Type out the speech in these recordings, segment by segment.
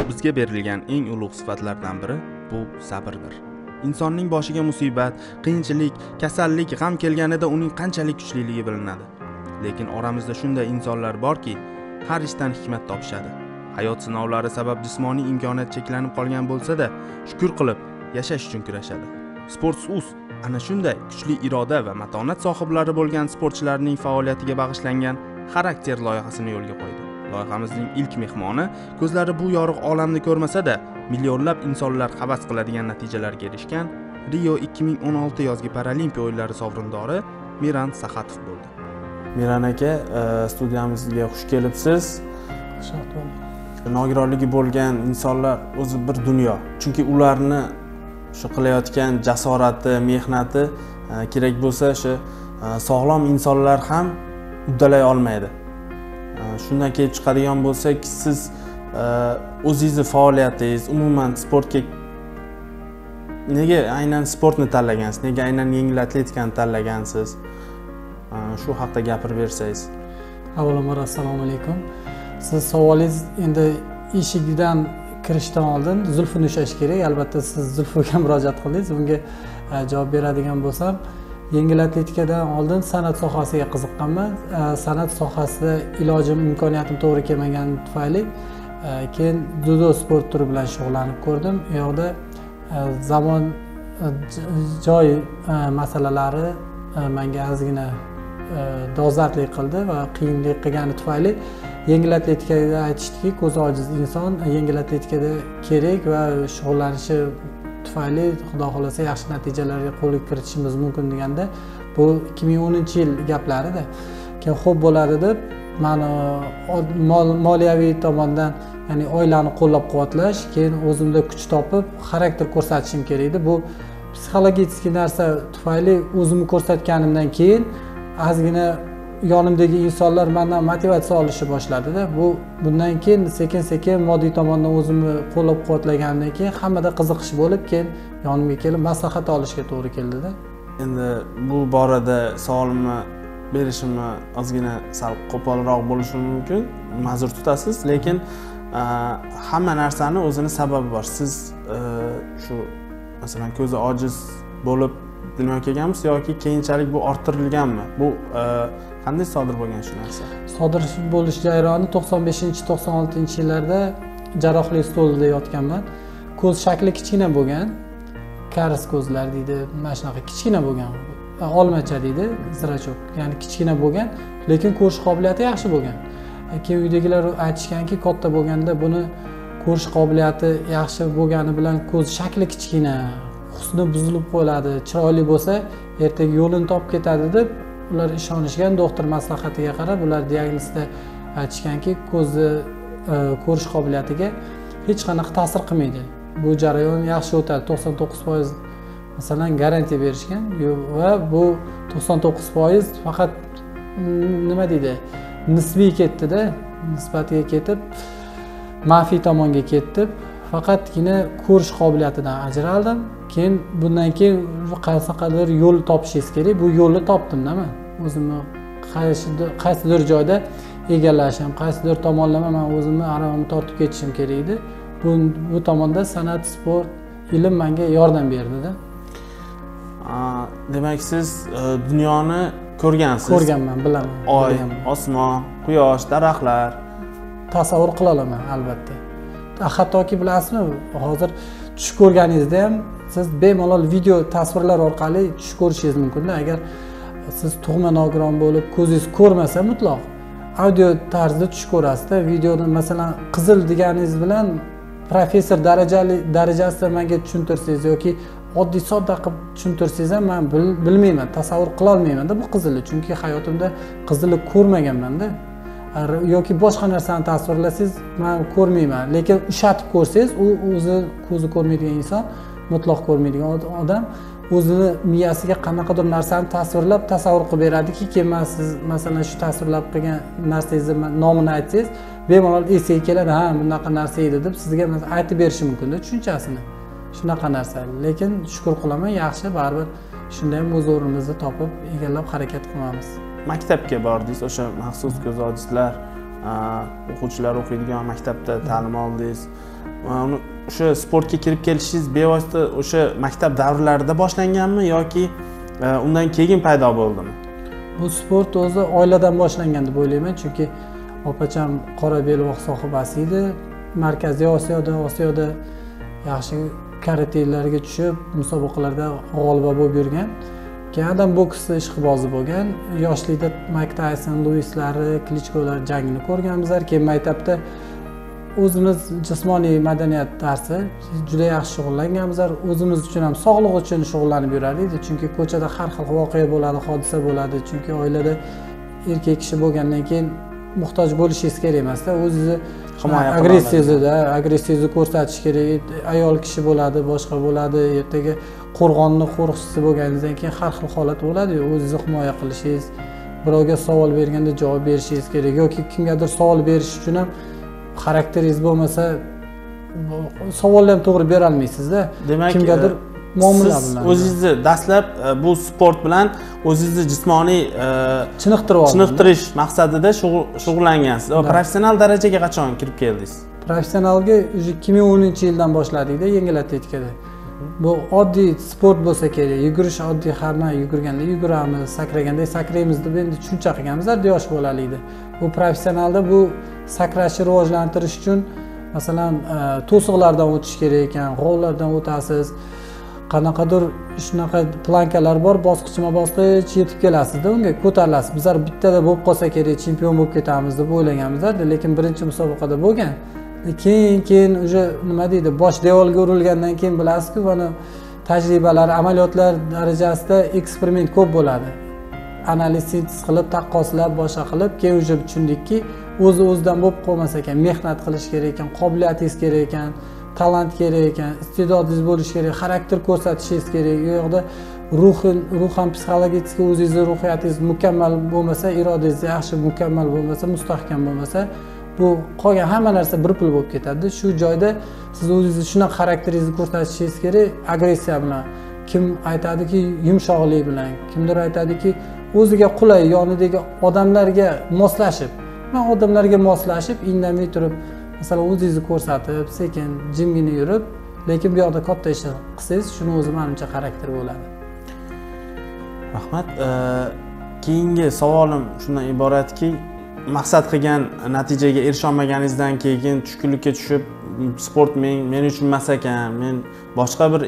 Bizga berilgan eng ulug' sifatlardan biri bu sabrdir. Insonning boshiga musibat, qiyinchilik, kasallik, g'am kelganida uning qanchalik kuchliligi bilinadi. Lekin oramizda shunday insonlar borki, har ishdan hikmat topishadi. Hayot sinovlari sabab jismoniy imkoniyat cheklanib qolgan bo'lsa-da, shukr qilib yashash uchun kurashadi. Sports.uz ana shunday kuchli iroda va matonat sohiblari bo'lgan sportchilarning faoliyatiga bag'ishlangan xarakter loyihasini yo'lga qo'ydi. Loyihamizning ilk mehmoni ko'zlari bu yorug' olamni ko'rmasa-da, millionlab insonlar havas qiladigan natijalarga erishgan Rio 2016 yozgi Paralimpiya o'yinlari sovrindori Miran Saxatov bo'ldi. Miran aka, studiyamizga xush kelibsiz. Xushvaqt bo'ling. Nogironligi bo'lgan insonlar o'zi bir dunyo. Chunki ularni shu qilayotgan jasorati, mehnati kerak bo'lsa, shu sog'lom insonlar ham uddalay olmaydi. Shundan kelib chiqadigan bo'lsak, siz o'zingizni faoliyatingiz, umuman sportga nega aynan sportni tanlagansiz? Nega aynan yengil atletikani tanlagansiz? Shu haqida gapirib bersangiz. Avvalambor assalomu alaykum. Siz savolingiz endi eshigidan kirishdan oldin Zulfini ushlash kerak. Albatta siz Zulfiga murojaat qildingiz. Bunga javob beradigan bo'lsam, yengil atletikadan oldin san'at sohasiga qiziqqanman. San'at sohasida ilojim, imkoniyatim to'g'ri kelmagani tufayli keyin dzyudo sport turi bilan shug'ullanib ko'rdim. U yoqda zamon joy masalalari menga ozgina dolzarblik qildi va qiyinlik qilgani tufayli yengil atletikada aytishdiki, ko'zi ojiz inson yengil atletikada kerak va shug'ullanishi tufayli xudo xolasa yaxshi natijalarga qo'l kiritishimiz mumkin deganda, bu 2010-yil gaplari-da. Keyin xo'p bo'ladi deb meni moliyaviy tomondan, ya'ni oilani qo'llab-quvvatlash, keyin o'zimda kuch topib xarakter ko'rsatishim kerak edi. Bu psixologik narsa tufayli o'zimni ko'rsatganimdan keyin ozgina yonimdagi insonlar mendan motivatsiya olishni boshladi-da. Bundan keyin sekin-sekin moddiy tomondan o'zimni qo'llab-quvvatlagandan keyin hammada qiziqish bo'lib, keyin yonimga kelib maslahat olishga to'g'ri keldi-da. Endi bu borada savolimni berishimni ozgina sal qo'polroq bo'lishi mumkin, ma'zur tutasiz, lekin hamma narsani o'zini sababi bor. Siz shu masalan ko'zi ojiz bo'lib dunyoga kelganmisiz yoki keyinchalik bu orttirilganmi? Bu qanday sodir bo'lgan shu narsa? Sodir bo'lish jarayoni 95-96-yillarda jarrohlik stolida yotganman. Ko'z shakli kichkina bo'lgan. Karis ko'zlar deydi, mana shunaqa kichkina bo'lgan. Olmacha deydi, zirachok. Ya'ni kichkina bo'lgan, lekin ko'rish qobiliyati yaxshi bo'lgan. Keyin uydagilar aytishganki, katta bo'lganda buni ko'rish qobiliyati yaxshi bo'lgani bilan ko'z shakli kichkina, husni buzilib qo'yadi, chiroyli bo'lsa, ertaga yo'lini topib ketadi deb ular ishonishgan. Doktor maslahatiga qarab ular diagnozda aytishganki, ko'zni ko'rish qobiliyatiga hech qanaqa ta'sir qilmaydi. Bu jarayon yaxshi o'tadi, 99% masalan garantiya berishgan va bu 99% faqat nima deydi, nisbiy ketdi-da, nisbatiga ketib, manfiy tomonga ketdi. Faqatgina ko'rish qobiliyatidan ajraldim. Keyin bundan keyin qanaqadir yo'l topishingiz kerak. Bu yo'lni topdim-da men. O'zimni qaysidir joyda egallashim, qaysidir tomonlama men o'zimni aravamni tortib ketishim kerak edi. Bu tomonda san'at, sport, ilm menga yordam berdi-da. Demak, siz dunyoni ko'rgansiz. Ko'rganman, bilaman. Oy, osmon, quyosh, daraxtlar. Tasavvur qila olaman, albatta. Hattoki bilasizmi, hozir tush ko'rganingizda ham siz bemalol video tasvirlar orqali tush ko'rishingiz mumkin-da. Agar siz tug'ma nogiron bo'lib, ko'zingiz ko'rmasa mutlaq audio tarzda tush ko'rasiz-da. Videoni masalan qizil deganingiz bilan professor darajasida menga tushuntirsangiz yoki oddiy sodda qilib tushuntirsangiz ham men bilmayman, tasavvur qila olmayman-da bu qizilni, chunki hayotimda qizilni ko'rmaganman-da. Yoki boshqa narsani tasvirlasangiz men ko'rmayman, lekin ushatib ko'rsangiz, u o'zi ko'zi ko'rmaydigan inson, mutlaq ko'rmaydigan odam o'zini miyasiga qanaqadir narsani tasvirlab tasavvur qilib beradiki, keyin siz masalan shu tasvirlab qilgan narsangizni nomini aytsangiz, bemalol esiga keladi, ha, bunaqa narsa edi deb sizga aytib berishi mumkin-da tushunchasini. Shunaqa narsa. Lekin shukr qilaman, yaxshi, baribir shunday ham o'z o'rnimizni topib, egallab harakat qilamiz. Maktabga bordingiz, o'sha maxsus ko'zi ojizlar o'quvchilar o'qiydigan maktabda ta'lim oldingiz. o'sha sportga kirib kelishingiz bevosita o'sha maktab davrlarida boshlanganmi yoki undan keyin paydo bo'ldimi? Bu sport o'zi oiladan boshlangan deb o'ylayman, chunki opacham qora belbog' sohibasi edi. Markaziy Osiyoda yaxshi karatelarga tushib, musobaqalarda g'olib bo'lib yurgan. Keyin adam boksda ishqibozi bo'lgan. Yoshlikda Mike Tyson, Luislari, Klichkolar jangini ko'rganmizlar. Keyin maktabda o'zimiz jismoniy madaniyat darsi juda yaxshi shug'ullanganmizlar. O'zimiz uchun ham sog'liq uchun shug'ullanib yurardik, chunki ko'chada har xil voqea bo'ladi, hodisa bo'ladi. Chunki oilada erkak kishi bo'lgandan keyin muhtoj bo'lishingiz kerak emas-da, o'zingizni agressiyangizni ko'rsatish kerak. Ayol kishi bo'ladi, boshqa bo'ladi, ertaga qo'rg'onni qo'riqchisi bo'lganingizdan keyin har xil holat bo'ladi-yu, o'zingizni himoya qilishingiz, birovga savol berganda javob berishingiz kerak yoki kimgadir savol berish uchun ham xarakteringiz bo'lmasa savolni ham to'g'ri bera olmaysiz-da. Demak, kimgadir muomala siz bilan o'zingizni dastlab bu sport bilan o'zingizni jismoniy chiniqtirish maqsadida shug'ullangansiz. Professional darajaga qachon kirib keldingiz? Professionalga 2010-yildan boshladik-da, yengil atletikada. Bu oddiy sport bo'lsa kerak, yugurish oddiy, hamma yugurganda yuguramiz, sakraganda sakraymiz deb endi tushuncha qilganmiz-da yosh bolalikda. Bu professionalda bu sakrashni rivojlantirish uchun masalan to'siqlardan o'tish kerak ekan, g'ovlardan o'tasiz. Qanaqadir shunaqa plankalar bor, bosqichma-bosqich yetib kelasizda, unga ko'tarilasiz. Bizlar bittada bo'lib qolsa kerak, chempion bo'lib ketamiz deb o'ylaganmiz-da, lekin birinchi musobaqada bo'lgan. Keyin уже nima deydi, bosh devorga urilgandan keyin bilasiz-ku, mana tajribalar, amaliyotlar darajasida eksperiment ko'p bo'ladi. Analiz sintez qilib, taqqoslab, boshqa qilib, keyin уже tushundikki, o'zidan bo'lib qolmas ekan, mehnat qilish kerak ekan, qobiliyatingiz kerak ekan, talant kerak ekan, iste'dodingiz bo'lishi kerak, xarakter ko'rsatishingiz kerak. U yoqda ruhan psixologik o'zingizni ruhiyatingiz mukammal bo'lmasa, irodangiz yaxshi mukammal bo'lmasa, mustahkam bo'lmasa, bu qolgan hamma narsa bir pul bo'lib ketadi. Shu joyda siz o'zingizni shunaqa xarakteringizni ko'rsatishingiz kerak, agressiya bilan. Kim aytadiki yumshoqlik bilan, kimdir aytadiki o'ziga qulay, yonidagi odamlarga moslashib. Men odamlarga moslashib, indamay turib, masalan, o'zingizni ko'rsatib, sekin, jimgina yurib, lekin bu yoqda katta ish qilsangiz, shuni o'zi menimcha xarakter bo'ladi. Rahmat. Keyingi savolim shundan iboratki, maqsad qilgan natijaga erisha olmaganingizdan keyin tushkunlikka tushib, sport men uchun emas ekan, men boshqa bir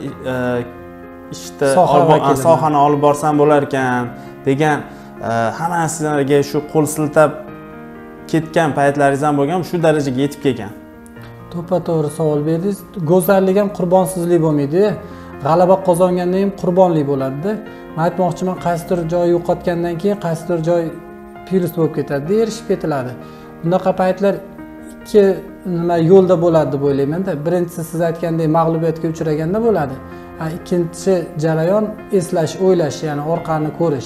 ishda sohani olib borsam bo'lar ekan degan hammasiga shu qo'l siltab ketgan paytlaringiz ham bo'lgan, shu darajaga yetib kelgan. To'ppa-to'g'ri savol berdingiz. Go'zallik ham qurbonsizlik bo'lmaydi. G'alaba qozongandan keyin qurbonlik bo'ladi-da. Men aytmoqchiman, qaysidir joy yo'qotgandan keyin qaysidir joy plyus bo'lib ketadi, erishib ketiladi. Bunaqa paytlar ikki yo'lda bo'ladi deb o'ylayman-da. Birinchisi siz aytgandek mag'lubiyatga uchraganda bo'ladi. Ikkinchi jarayon eslash, o'ylash, ya'ni orqani ko'rish.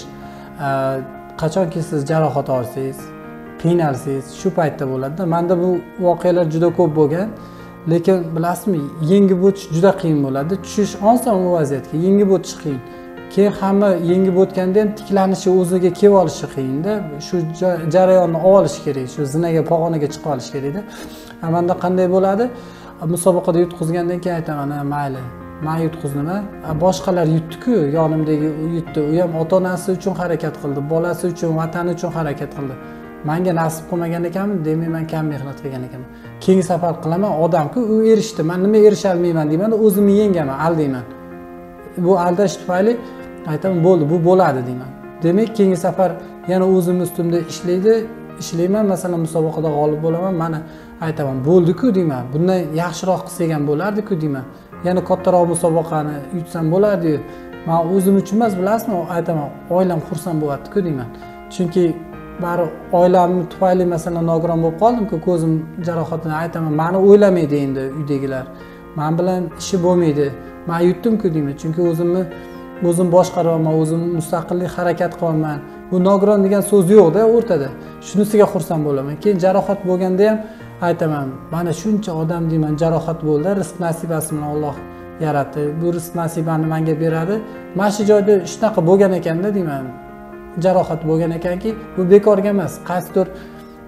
Qachonki siz jarohat olsangiz, qiynalsangiz, shu paytda bo'ladi-da. Menda bu voqealar juda ko'p bo'lgan. Lekin bilasizmi, yengib o'tish juda qiyin bo'ladi. Tushish oson u vaziyatga, yengib o'tish qiyin. Keyin hamma yengib o'tganda ham tiklanishi, o'ziga kelib olishi qiyin-da. Shu jarayonni olish kerak, shu zinaga, pog'onaga chiqib olish kerak-da. Menda qanday bo'ladi? Musobaqada yutqizgandan keyin aytaman, mayli, men yutqizdim-a. Boshqalar yutdi-ku, yonimdagi yutdi. U ham ota-onasi uchun harakat qildi, bolasi uchun, vatani uchun harakat qildi. Menga nasib qilmagan ekanmi, demak men kam mehnat qilgan ekanman. Keyingi safar qilaman, odamku u erishdi, men nima erisha olmayman deyman-da, o'zimni yengaman, aldayman. Bu aldash tufayli aytaman, bo'ldi, bu bo'ladi deyman. Demak, keyingi safar yana o'zim ustimda ishlayman, masalan, musobaqada g'olib bo'laman, mana aytaman, bo'ldi-ku deyman. Bundan yaxshiroq qilsak ham bo'lardi-ku deyman. Yana kattaroq musobaqani yutsam bo'lardi-yu. Men o'zim uchun emas, bilasizmi, aytaman, oilam xursand bo'lardi-ku deyman. Chunki bari oilam tufayli masalan nogiron bo'lib qoldim-ku, ko'zim jarohatini aytaman, meni o'ylamaydi endi uydagilar. Men bilan ishi bo'lmaydi. Men yutdim-ku deyman, chunki o'zim boshqaraman, o'zim mustaqillik harakat qilaman. Bu nogiron degan so'z yo'q-da o'rtada. Shunisiga xursand bo'laman. Keyin jarohat bo'lganda ham aytaman, mana shuncha odam deyman jarohat bo'ldi, rizq nasibasi bilan Alloh yaratdi. Bu rizq nasibani menga beradi. Mana shu joyda shunaqa bo'lgan ekanda deyman. Jarohat bo'lgan ekanki, bu bekorga emas. Qaysidir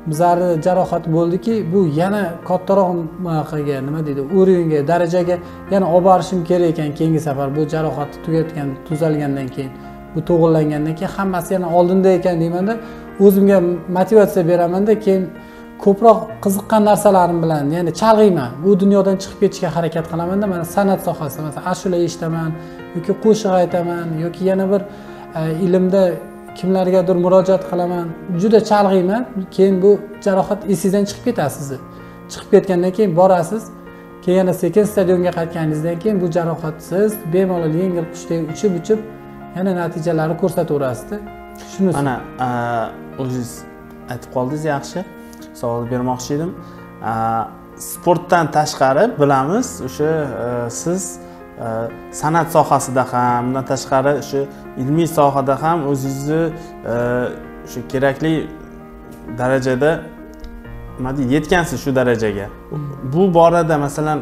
bizlarni jarohat bo'ldiki, bu yana kattaroq bunaqaga nima deydi, o'ringa, darajaga yana olib borishim kerak ekan keyingi safar bu jarohatni tugatgan, tuzalgandan keyin, bu to'g'irlangandan keyin hammasi yana oldinda ekan deymanda, o'zimga motivatsiya beramanda, keyin ko'proq qiziqqan narsalarim bilan, ya'ni chalg'iyman. Bu dunyodan chiqib ketishga harakat qilamanda, mana san'at sohasida, masalan, ashula eshitaman yoki qo'shiq aytaman yoki yana bir ilmda kimlargadir murojaat qilaman. Juda chalg'iyman. Keyin bu jarohat esingizdan chiqib ketadi sizni. Chiqib ketgandan keyin borasiz. Keyin yana sekin stadionga qaytganingizdan keyin bu jarohatsiz bemalol yengil qushdek uchib yana natijalarni ko'rsataverasiz-da. Shunisi. Mana o'zingiz aytib qoldingiz, yaxshi. Savol bermoqchi edim. Sportdan tashqari bilamiz, o'sha siz san'at sohasida ham, bundan tashqari shu ilmiy sohada ham o'zingizni o'sha kerakli darajada nima deydi, yetgansiz shu darajaga. Bu borada masalan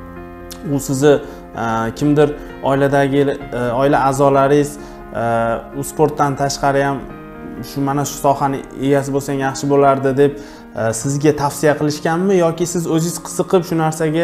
u sizni kimdir oiladagi oila a'zolaringiz u sportdan tashqari ham shu mana shu sohani egasi bo'lsang yaxshi bo'lardi deb sizga tavsiya qilishganmi yoki siz o'zingiz qiziqib shu narsaga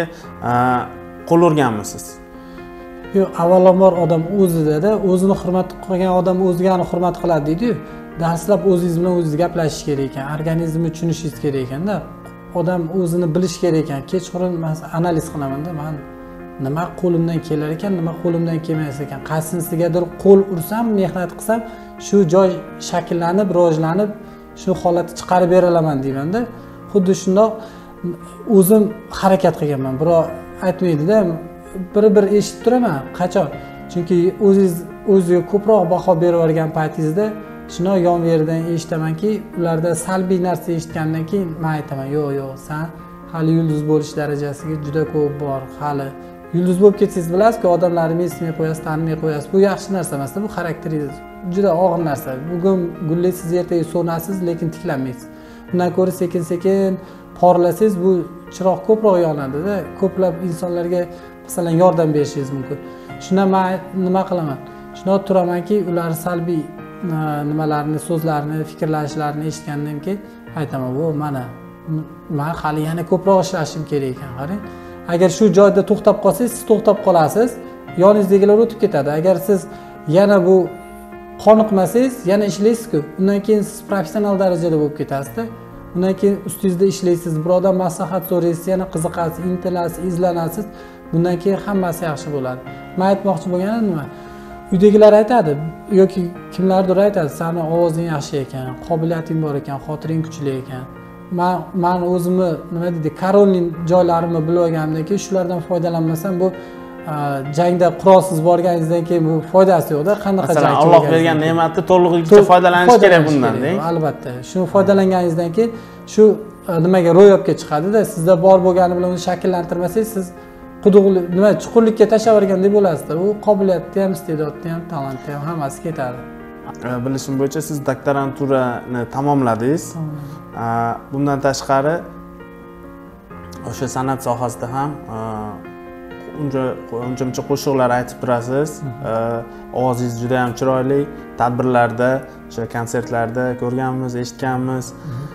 qo'l urganmisiz? Yo'q, avvalambor odam o'zida-da, o'zini hurmat qilgan odam o'zgani hurmat qiladi deydi-yu. Darslab o'zingiz bilan o'zingiz gaplashish kerak ekan, organizmni tushunishingiz kerak ekanda, odam o'zini bilish kerak ekan. Kechqurun men analiz qilaman-da, men nima qo'limdan kelar ekan, nima qo'limdan kelmaysa ekan. Qaysinisigadir qo'l ursam, mehnat qilsam, shu joy shakllanib, rivojlanib, shu holatni chiqarib bera olaman deyman-da. Xuddi shundoq o'zim harakat qilganman. Biroq aytmaydi-da, bir eshitib turaman, qachon? Chunki o'ziga ko'proq baho berib olgan paytingizda shunday yon-veridan eshitamanki, ularda salbiy narsa eshitgandan keyin men aytaman, yo'q, sen hali yulduz bo'lish darajasiga juda ko'p bor, hali yulduz bo'lib ketsangiz bilasiz-ku, odamlarni mensimay qo'yasiz, tanimay qo'yasiz. Bu yaxshi narsa emas, bu xarakteringiz juda og'ir narsa. Bugun gullaysiz, ertaga so'nasiz, lekin tiklanmaysiz. Bundan ko'ra sekin-sekin porlasangiz, bu chiroq ko'proq yonadi-da. Ko'plab insonlarga masalan yordam berishingiz mumkin. Shunda men nima qilaman? Shunda turamanki, ular salbiy nimalarni, so'zlarni, fikrlashlarini eshitgandan keyin aytaman, "Vo, men hali yana ko'proq ishlashim kerak ekan, qarang." Agar shu joyda to'xtab qolsangiz, siz to'xtab qolasiz, yoningizdagilar o'tib ketadi. Agar siz yana bu qoniqmasangiz, yana ishlaysiz-ku. Undan keyin siz professional darajada bo'lib ketasiz-da. Undan keyin ustingizda ishlaysiz, birodan maslahat so'raysiz, yana qiziqasiz, intilasiz, izlanasiz. Bundan keyin hammasi yaxshi bo'ladi. Men aytmoqchi bo'lganim nima? Uydagilar aytadi yoki kimlardir aytadi, "Seni ovozing yaxshi ekan, qobiliyating bor ekan, xotiring kuchli ekan." Men o'zimni nima deydi, karonli joylarimni bilib olganimdan keyin shulardan foydalanmasam, bu jangda qurolsiz borganingizdan keyin bu foydasi yo'q-da. Qanaqa jang? Masalan, Alloh bergan ne'matni to'liqligicha foydalanish kerak bundan, deng. Albatta. Shuni foydalanganingizdan keyin shu nimaga ro'yobga chiqadi-da. Sizda bor bo'lgani bilan uni shakllantirmasangiz, siz quduqli nima chuqurlikka tashlab yuborgandek bo'lasizda. U qobiliyatni ham, iste'dodni ham, talantni ham hammasi ketadi. Bilishim bo'yicha siz doktoranturani tamomladingiz. Bundan tashqari o'sha san'at sohasida ham uncha qo'shiqlar aytib turasiz. Ovozingiz juda ham chiroyli. Tadbirlarda, o'sha konsertlarda ko'rganmiz, eshitganmiz.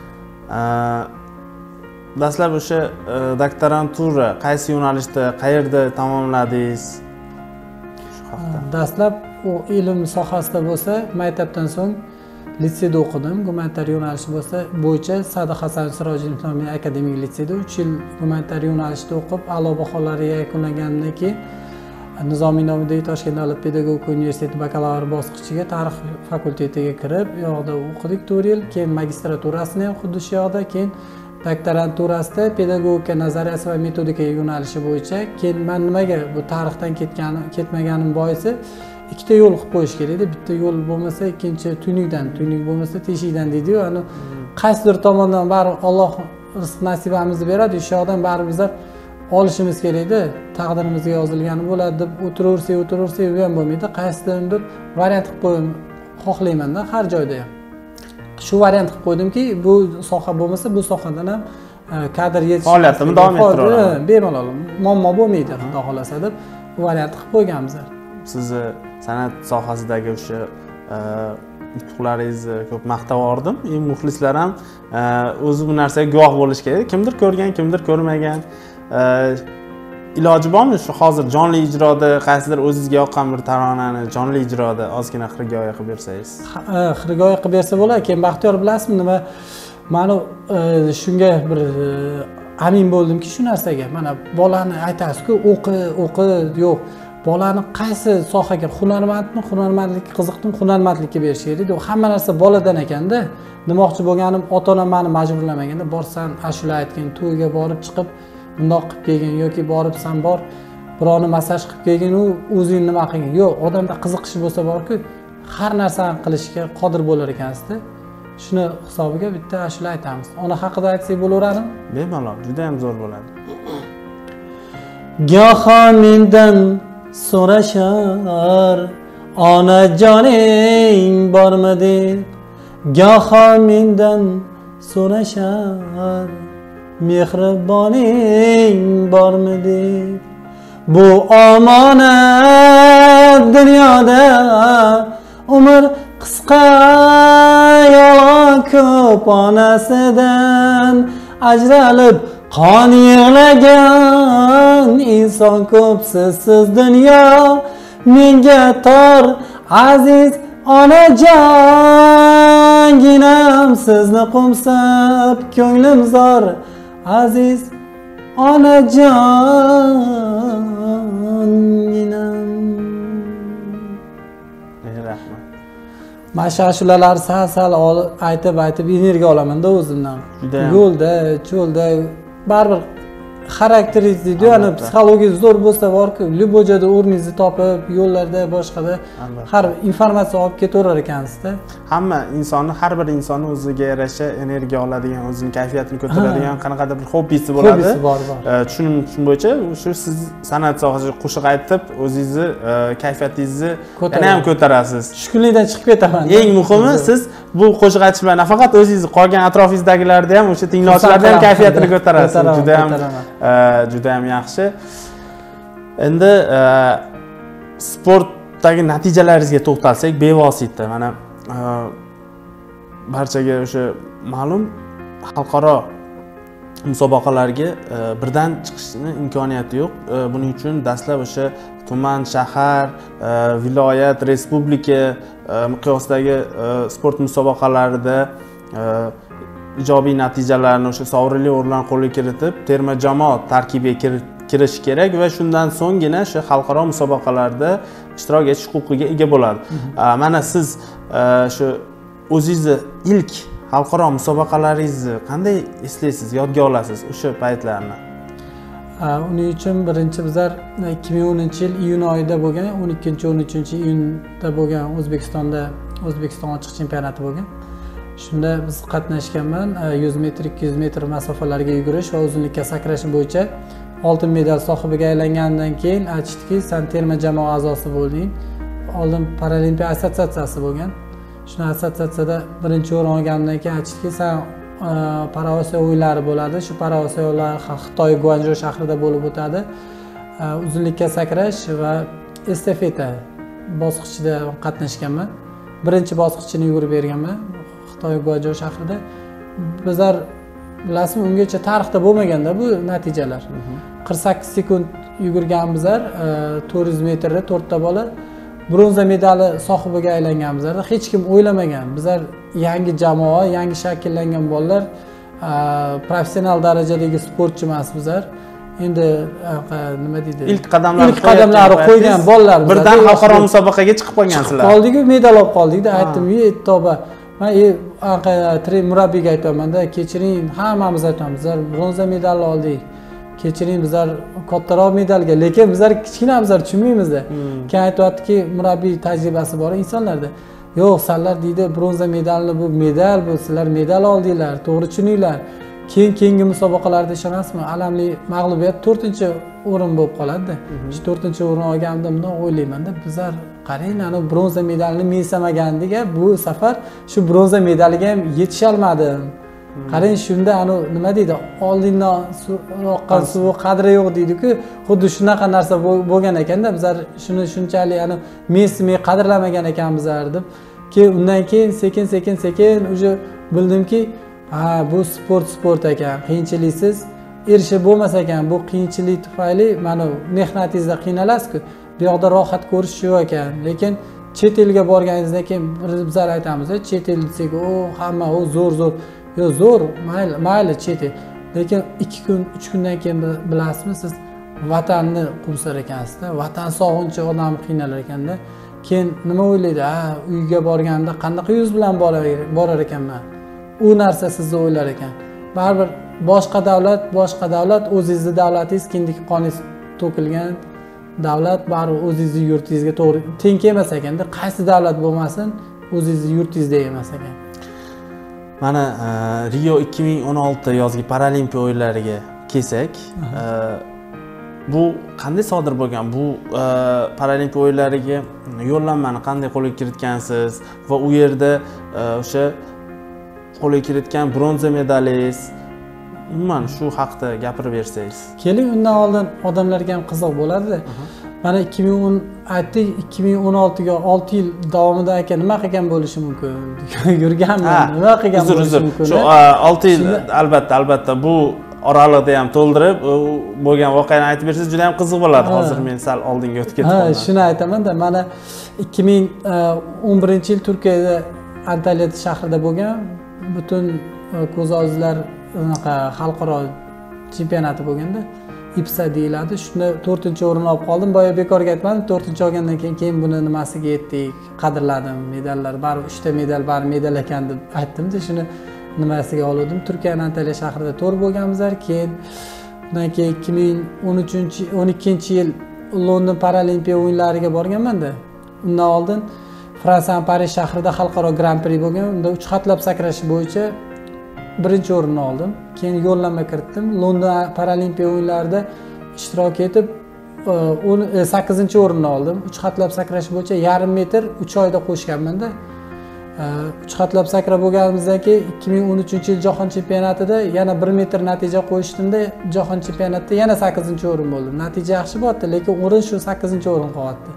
Dastlab o'sha doktorantura qaysi yo'nalishda, qayerda tamomladingiz? Shu haqda. Dastlab u ilm sohasida bo'lsa, maktabdan so'ng litseyda o'qidim. Gumanitar yo'nalishi bo'yicha Sa'd Hasan Sirojin nomiy akademik litseyda 3 yil gumanitar yo'nalishda o'qib, a'lo baholarga yakunlagandan keyin Nizomiy nomidagi Toshkent davlat pedagogika universiteti bakalavr bosqichiga tarix fakultetiga kirib, u yoqda o'qidik 4 yil, keyin magistraturasini ham xuddi shu yoqda, keyin doktoranturasida pedagogika nazariyasi va metodika yo'nalishi bo'yicha. Keyin men nimaga bu tarixdan ketmaganim boisi ikkita yo'l qilib qo'yish kerak edi. Bitta yo'l bo'lmasa, ikkinchi tuynukdan, tuynuk bo'lmasa teshikdan deydi-yu. Ani qaysidir tomondan bari Alloh rizq nasibamizni beradi, o'sha yoqdan bari bizlar olishimiz kerak-da. Taqdirimizga yozilgani bo'ladi deb o'tiraversak u ham bo'lmaydi. Qaysidir variant qilib qo'yim xohlayman-da har joyda ham. Shu variant qilib qo'ydimki, bu soha bo'lmasa, bu sohadan ham kadr yetish faoliyatimni davom ettiraman. Bemalol muammo bo'lmaydi, xudo xolasa deb bu variant qilib qo'yganmiz. Sizni san'at sohasidagi o'sha yutuqlaringizni ko'p maqtab yubordim. Muxlislar ham o'zi bu narsaga guvoh bo'lishi kerak. Kimdir ko'rgan, kimdir ko'rmagan. Iloji bormi shu hozir jonli ijroda qaysidir o'zingizga yoqqan bir taronani jonli ijroda ozgina xirgoya qilib bersangiz? Xirgoya qilib bersa bo'ladi. Keyin Baxtiyor bilasizmi nima? Mana shunga bir amin bo'ldimki shu narsaga. Mana bolani aytasiz-ku, o'qi yo'q. Bolani qaysi sohaga hunarmandmi, hunarmandlikka qiziqdimi, hunarmandlikka berish kerak. Hamma narsa boladan ekanda. Demoqchi bo'lganim, ota-onam meni majburlamaganda, borsan ashula aytgin, to'yga borib chiqib bundoq qilib kelgin yoki borib san bor birovni massaj qilib kelgin, u o'zing nima qilgin. Yo'q, odamda qiziqish bo'lsa borku, har narsani qilishga qodir bo'lar ekansiz-da. Shuni hisobiga bitta ashula aytamiz. Ona haqida aytsak bo'laveradimi? Bemalol, juda ham zo'r bo'ladi. Goho mendan so'rashar, onajoning bormi deb. Goho mendan so'rashar, mehriboning bormi deb. Bu omonat dunyoda umr qisqa, yolg'on ko'p, onasidan ajralib qon yig'lagan inson ko'p. Sizsiz dunyo menga tor, aziz onajonginam. Sizni qo'msab ko'nglim zor, aziz onajonginam. Rahmat. Mana shu ashulalar sal aytib energiya olaman-da o'zimdan. Yo'lda, cho'lda baribir xarakteringiz deydi, ya'ni psixologiyangiz zo'r bo'lsa borku, любой joyda o'rningizni topib, yo'llarda, boshqada har informatsiya olib ketaverar ekansiz-da. Hamma insonni, har bir insonni o'ziga yarasha energiya oladigan, o'zining kayfiyatini ko'taradigan qanaqadir bir hobbisi bo'ladi. Hobbisi bor. Tushunim bo'yicha shu siz san'at sohasida qo'shiq aytib, o'zingizni kayfiyatingizni yana ham ko'tarasiz. Tushkunlikdan chiqib ketaman. Eng muhimi siz bu qo'shiq aytish bilan nafaqat o'zingizni, qolgan atrofingizdagilarni ham, o'sha tinglovchilarni ham kayfiyatini ko'tarasiz. Juda ham yaxshi. Endi sportdagi natijalaringizga to'xtalsak, bevosita mana barchaga o'sha ma'lum xalqaro musobaqalarga birdan chiqishni imkoniyati yo'q. Buning uchun dastlab o'sha tuman, shahar, viloyat, respublika miqyosidagi sport musobaqalarida ijobiy natijalarni, o'sha sovrinli o'rinlarni qo'lga kiritib, terma jamoa tarkibiga kirish kerak va shundan so'nggina o'sha xalqaro musobaqalarda ishtirok etish huquqiga ega bo'ladi. Mana siz shu o'zingizni ilk xalqaro musobaqalaringizni qanday eslaysiz, yodga olasiz o'sha paytlarni? Uning uchun birinchi bizlar 2010-yil iyun oyida bo'lgan, 12-13-iyunda bo'lgan O'zbekiston ochiq chempionati bo'lgan. Shunda biz qatnashganman. 100 metr, 200 metr masofalarga yugurish va uzunlikka sakrash bo'yicha oltin medal sohibiga aylangandan keyin aytishdiki, sen terma jamoa a'zosi bo'lding. Oldin Paralimpiya assotsiatsiyasi bo'lgan. Shuna assotsiatsiyada birinchi o'rin olgandan keyin aytishdiki, sen Paraosiyo o'yinlari bo'ladi. Shu Paraosiyo o'yinlari Xitoy Guanzhou shahrida bo'lib o'tadi. Uzunlikka sakrash va estafeta bosqichida qatnashganman. Birinchi bosqichini yugurib berganman. Xitoy Guanzhou shahrida. Bizlar bilasizmi, ungacha tarixda bo'lmaganda bu natijalar. 48 sekund yugurgan bizlar, 400 metrda 4 ta bola bronza medali sohibiga aylanganmizlar. Hech kim o'ylamagan. Bizlar yangi jamoa, yangi shakllangan bolalar, professional darajadagi sportchi emas bizlar. Endi nima deydi? Ilk qadamlarni qo'ygan bolalar. Birdan xalqaro musobaqaga chiqib qolgansizlar. Qoldik-ku, medal olib qoldik-da. Aytdim, "Tavba. Men murabbiyga aytaman-da, kechiring, hammamiz aytamiz, bizlar bronza medal oldik. Kechiring, bizlar kattaroq medalga, lekin bizlar kichkinamizlar, tushunmaymiz-da." Keyin aytayaptiki, murabbiy tajribasi bor insonlarda. Yo'q, sizlar deydi, bronza medalni bu medal, bu sizlar medal oldinglar, to'g'ri tushuninglar. Keyingi musobaqalarda ishonasizmi, alamli mag'lubiyat 4-o'rin bo'lib qoladi-da. Shu 4-o'rin olganimda bundan o'ylayman-da, bizlar qarang, ana bronza medalni mensamagandiga bu safar shu bronza medaliga ham yetisha olmadim. Qarang, shunda ana nima deydi, oldindan oqqan suv qadri yo'q deydi-ku, xuddi shunaqa narsa bo'lgan ekanda, bizlar shuni shunchalik ana men qadrlamagan ekanmizlar deb keyin undan keyin sekin уже bildimki ha bu sport ekan, qiyinchiliksiz erishib bo'lmas ekan. Bu qiyinchilik tufayli mana mehnatingizda qiynalasiz-ku. Bu yoqda rohat ko'rish shu ekan. Lekin chet elga borganingizdan keyin bizlar aytamiz, chet el desak, hamma zo'r. Yo, zo'r, mayli chet el. Lekin 2 kun, 3 kundan keyin bilasizmi, siz vatanni quvsar ekansiz-da. Vatan sog'inchi odam qiynalar ekanda. Keyin nima o'ylaydi? Uyga borganda qanaqa yuz bilan borar ekanman? U narsa sizni o'ylar ekan. Baribir boshqa davlat o'zingizning davlatingiz, kindik qoningiz to'kilgan davlat, baribir o'zingizning yurtingizga to'g'ri teng kelmas ekanda. Qaysi davlat bo'lmasin, o'zingizning yurtingizda emas ekan. Mana Rio 2016 yozgi Paralimpiya o'yinlariga kelsak, bu qanday sodir bo'lgan? Bu Paralimpiya o'yinlariga yo'llanmani qanday qo'lga kiritgansiz va u yerda o'sha qo'lga kiritgan bronza medalingiz, umuman shu haqida gapirib bersangiz. Keling, undan oldin odamlarga ham qiziq bo'ladi. Mana 2010 aytdik, 2016 ga 6 yil davomida aka nima qilgan bo'lishi mumkin? Yurganman, nima qilgan bo'lishi mumkin? Shu 6 yil albatta bu oralig'ida ham to'ldirib, bo'lgan voqeani aytib bersangiz juda ham qiziq bo'ladi. Hozir men sal oldinga o'tib ketdim. Shuni aytaman-da, mana 2011-yil Turkiyada Antalya shahrida bo'lgan butun ko'z ojizlar xalqaro chempionati bo'lganda, IPSA deyiladi. Shunda 4-o'rin olib qoldim. Boya bekorga aytmadim, 4-olgandan keyin buni nimasiga yetdik, qadrladim. Medallar bari 3 ta medal bari medal ekan deb aytdim-da, shuni nimasiga oldim. Turkiyaning Antalya shahrida to'r bo'lganmizlar. Keyin undan keyin 2012-yil London Paralimpiya o'yinlariga borganman-da. Undan oldin Fransiyaning Parij shahrida xalqaro Grand Prix bo'lgan. Unda 3 xatlab sakrash bo'yicha 1-o'rinni oldim. Keyin yo'llanma kiritdim. London Paralimpiya o'yinlarida ishtirok etib 8-o'rinni oldim. 3 xatlab sakrash bo'yicha 1,5 metr 3 oyda qo'shganman-da. 3 xatlab sakrab bo'lganimizdan keyin 2013-yil jahon chempionatida yana 1 metr natija qo'yishdimda, jahon chempionatida yana 8-o'rin bo'ldim. Natija yaxshi bo'ldi, lekin o'rin shu 8-o'rin qolyapti.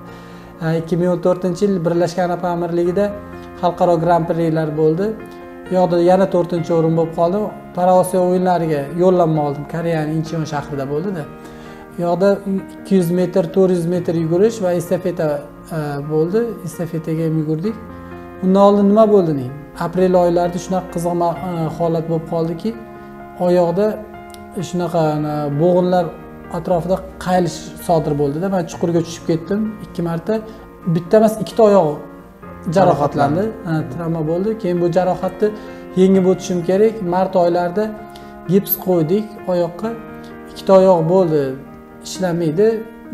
2014-yil Birlashgan Arab Amirligida xalqaro Grand Prixlar bo'ldi. Yo'qda yana 4-o'rin bo'lib qoldim. Paraosiyo o'yinlariga yo'llanma oldim. Koreyaning Incheon shahrida bo'ldi-da. Yo'qda 200 metr, 400 metr yugurish va estafeta bo'ldi. Estafetaga ham yugurdik. Undan oldin nima bo'ldi? Aprel oylarida shunaqa qiziq holat bo'lib qoldiki, oyoqda shunaqa bo'g'inlar atrofida qayilish sodir bo'ldi-da. Men chuqurga tushib ketdim 2 marta. Bitta emas, 2 ta oyoq jarohatlandi, travma bo'ldi. Keyin bu jarohatni yengib o'tishim kerak. Mart oylarida gips qo'ydik oyoqqa. 2 ta oyoq bo'ldi, ishlamaydi.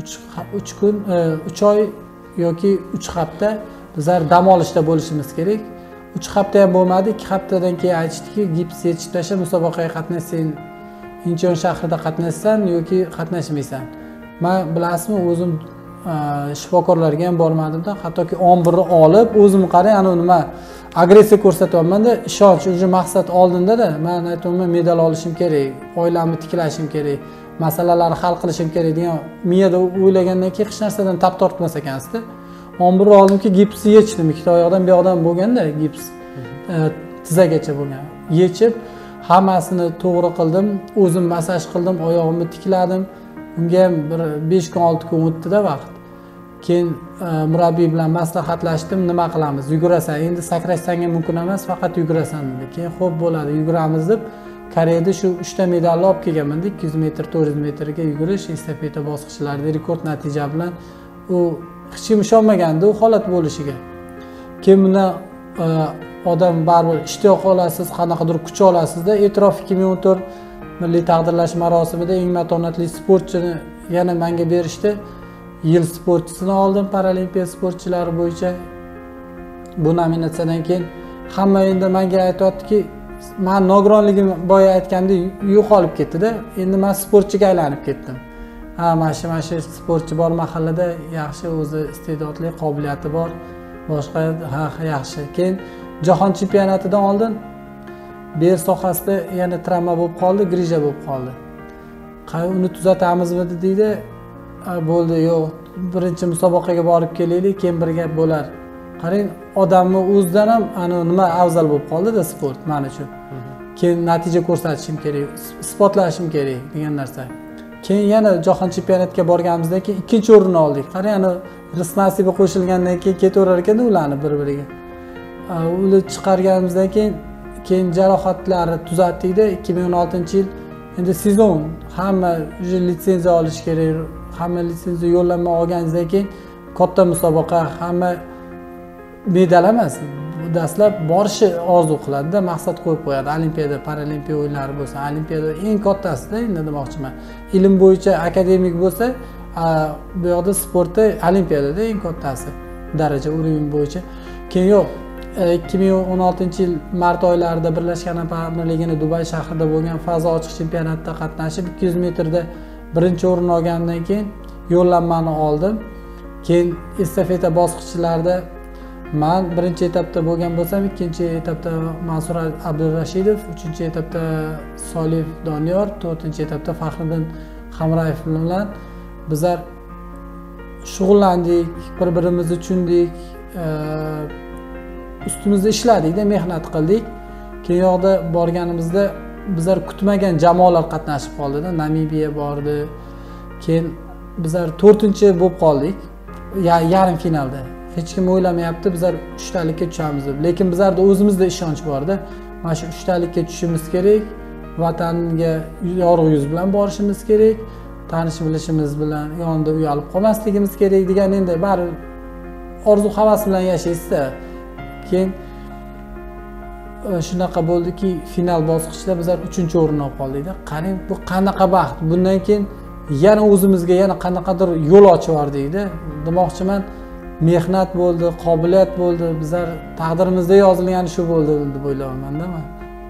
3 kun, 3 oy yoki 3 hafta bizlar dam olishda bo'lishimiz kerak. 3 hafta ham bo'lmadi. 2 haftadan keyin aytishdiki, gips yechib tashlab musobaqaga qatnashsang, Incheon shahrida qatnashsan yoki qatnashmaysan. Men bilasizmi, o'zim shifokorlarga ham bormadim-da, hattoki 11ni olib, o'zim qarang, nima agressiya ko'rsatyapman-da, ishonch, o'sha maqsad oldinda-da, men aytayman, medal olishim kerak, oilamni tiklashim kerak, masalalarni hal qilishim kerak degan miyada o'ylagandan keyin hech narsadan tap tortmas ekansiz-da. 11ni oldimki, gipsni yechdim, 2 ta oyoqdan bir yoqdan bo'lganda gips tizagacha bo'lgan. Yechib, hammasini to'g'ri qildim, o'zim massaj qildim, oyog'imni tikladim. Unga ham bir 5 kun 6 kun o'tdi-da vaqt. Keyin murabbiy bilan maslahatlashdim, nima qilamiz? Yugurasan, endi sakrashsang ham mumkin emas, faqat yugurasan dedi. Keyin xo'p bo'ladi, yuguramiz deb Koreyada shu 3 ta medalni olib kelganman-da, 200 metr, 400 metrga yugurish, estafeta bosqichlarida rekord natija bilan u hech kim ishonmagandi u holat bo'lishiga. Keyin bundan odam baribir ishtiyoq olasiz, qanaqadir kuch olasizda. E'tirof 2014 milliy taqdirlash marosimida eng matonatli sportchini yana menga berishdi. Yil sportchisini oldim Paralimpiya sportchilari bo'yicha. Bu nominatsiyadan keyin hamma endi menga aytayotdiki, men nogironligim boya aytgandek yo'qolib ketdi-da. Endi men sportchiga aylanib ketdim. Mana shu sportchi bor mahallada, yaxshi o'zi iste'dodli, qobiliyati bor. Boshqa yaxshi. Keyin jahon chempionatidan oldin bel sohasida yana travma bo'lib qoldi, grija bo'lib qoldi. Uni tuzatamizmi deydi. Bo'ldi, yo'q, birinchi musobaqaga borib kelaylik, keyin bir gap bo'lar. qarang, odamni o'zidan ham ana nima afzal bo'lib qoldida sport men uchun. Keyin natija ko'rsatishim kerak, isbotlashim kerak degan narsa. Keyin yana jahon chempionatiga borganimizdan keyin ikkinchi o'rinni oldik. Qarang, ana rizq nasibi qo'shilgandan keyin ketaverar ekanda ularni bir-biriga. Ular chiqarganimizdan keyin jarohatlari tuzatdik-da 2016-yil. Endi sezon hamma litsenziya olish kerak, hamma litsenziya yo'llanma olganingizdan keyin katta musobaqa, hamma medal emas. Dastlab borishi orzu qiladi-da, maqsad qo'yib qo'yadi. Olimpiada, paralimpiya o'yinlari bo'lsa, olimpiada eng kattasida endi demoqchiman. Ilm bo'yicha akademik bo'lsa, bu yoqda sportda olimpiadada eng kattasi daraja o'rin bo'yicha. Keyin yo'q. 2016-yil mart oylarida Birlashgan Arab Amirligining Dubay shahrida bo'lgan fazo ochiq chempionatida qatnashib 200 metrda birinchi o'rin olgandan keyin yo'llanmani oldim. Keyin estafeta bosqichlarida men birinchi etapda bo'lgan bo'lsam, ikkinchi etapda Mansur Abdurashidov, uchinchi etapda Solih Doniyor, to'rtinchi etapda Faxriddin Hamrayev bilan bizlar shug'ullandik, bir-birimizni tushundik, ustimizda ishladikda, mehnat qildik. Keyin yoqda borganimizda bizlar kutmagan jamoalar qatnashib qoldida. Namibiya bordi. Keyin bizlar 4-chi bo'lib qoldik. Yarim finalda. Hech kim o'ylamayapti bizlar 3talikka tushamiz deb. Lekin bizlarda o'zimizda ishonch bor-da. Mana shu 3talikka tushishimiz kerak. Vatanga yorug' yuz bilan borishimiz kerak. Tanish bilishimiz bilan yonida uyalib qolmasligimiz kerak degan endi bari orzu havas bilan yashaysiz-da. Keyin shunaqa bo'ldiki, final bosqichida bizlar 3-o'rinni olib qoldik-da. Qarang, bu qanaqa baxt. Bundan keyin yana o'zimizga yana qanaqadir yo'l ochib yubordik-da. Demoqchiman, mehnat bo'ldi, qobiliyat bo'ldi, bizlar taqdirimizda yozilgani shu bo'ldi deb o'ylayman-da men.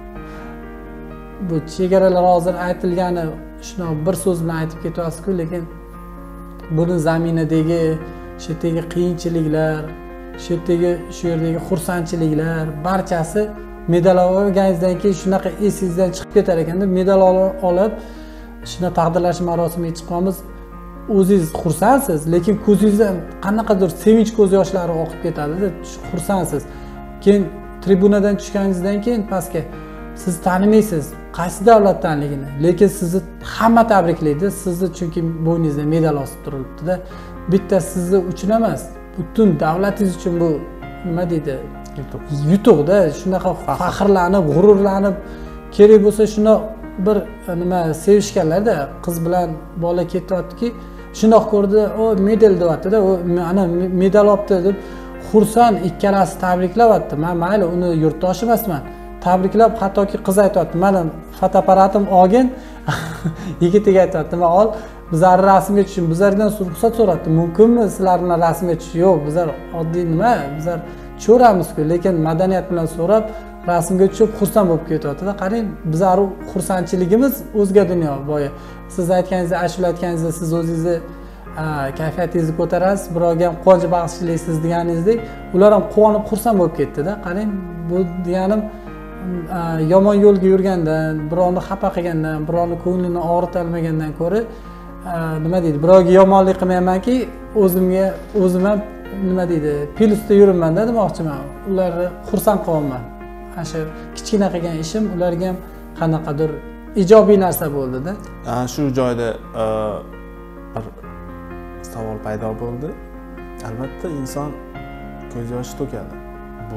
Bu chegaralar hozir aytilgani shuni bir so'z bilan aytib ketyapsiz-ku, lekin buni zaminadagi, shu yerdagi qiyinchiliklar, shu yerdagi xursandchiliklar barchasi medal olganingizdan keyin shunaqa esingizdan chiqib ketar ekanda. Medal olib shuna taqdirlash marosimiga chiqqanmiz, o'zingiz xursandsiz, lekin ko'zingizdan qanaqadir sevinch ko'z yoshlari oqib ketadi-da, xursandsiz. Keyin tribunadan tushganingizdan keyin pastga siz tanimaysiz qaysi davlatdanligini, lekin sizni hamma tabriklaydi, sizni chunki bo'yningizda medal osib turibdi-da. Bitta sizni uchun emas, butun davlatingiz uchun bu nima deydi? Yutuq-da. Shunaqa faxrlanib, g'ururlanib, kerak bo'lsa shuni bir nima sevishganlarda qiz bilan bola ketyaptiki, shundoq ko'rdi, o medal deyapti-da, o ana medal olibdi deb xursand ikkalasi tabriklayapti. Men mayli uni yurtdosh emasman. Tabriklab, hattoki qiz aytayapti, "Meni fotoapparatim olgin." Yigitiga aytayapti, "Men ol, bizlar rasmga tushing." Bizlardan ruxsat so'radi. "Mumkinmi sizlarni rasmga tushish?" "Yo'q, bizlar oddiy nima, bizlar tushaveramiz-ku, lekin madaniyat bilan so'rab rasmga tushib xursand bo'lib ketyapti-da. Qarang, bizlar xursandchiligimiz o'zga dunyo boya. Siz aytganingizdek, ashula aytganingizda siz o'zingizni kayfiyatingizni ko'tarasiz, birovga ham quvonch bag'ishlaysiz deganingizdek, ular ham quvonib xursand bo'lib ketdi-da. Qarang, bu deganim yomon yo'lga yurgandan, birovni xafa qilgandan, birovni ko'nglini og'ritolmagandan ko'ra, nima deydi, birovga yomonlik qilmaymanki, o'zim ham nima deydi, plyusda yuribman-da demoqchiman. Ularni xursand qilyapman. Ana shu kichkina qilgan ishim ularga ham qanaqadir ijobiy narsa bo'ldi-da. Shu joyda bir savol paydo bo'ldi. Albatta inson ko'z yoshi to'kadi. Bu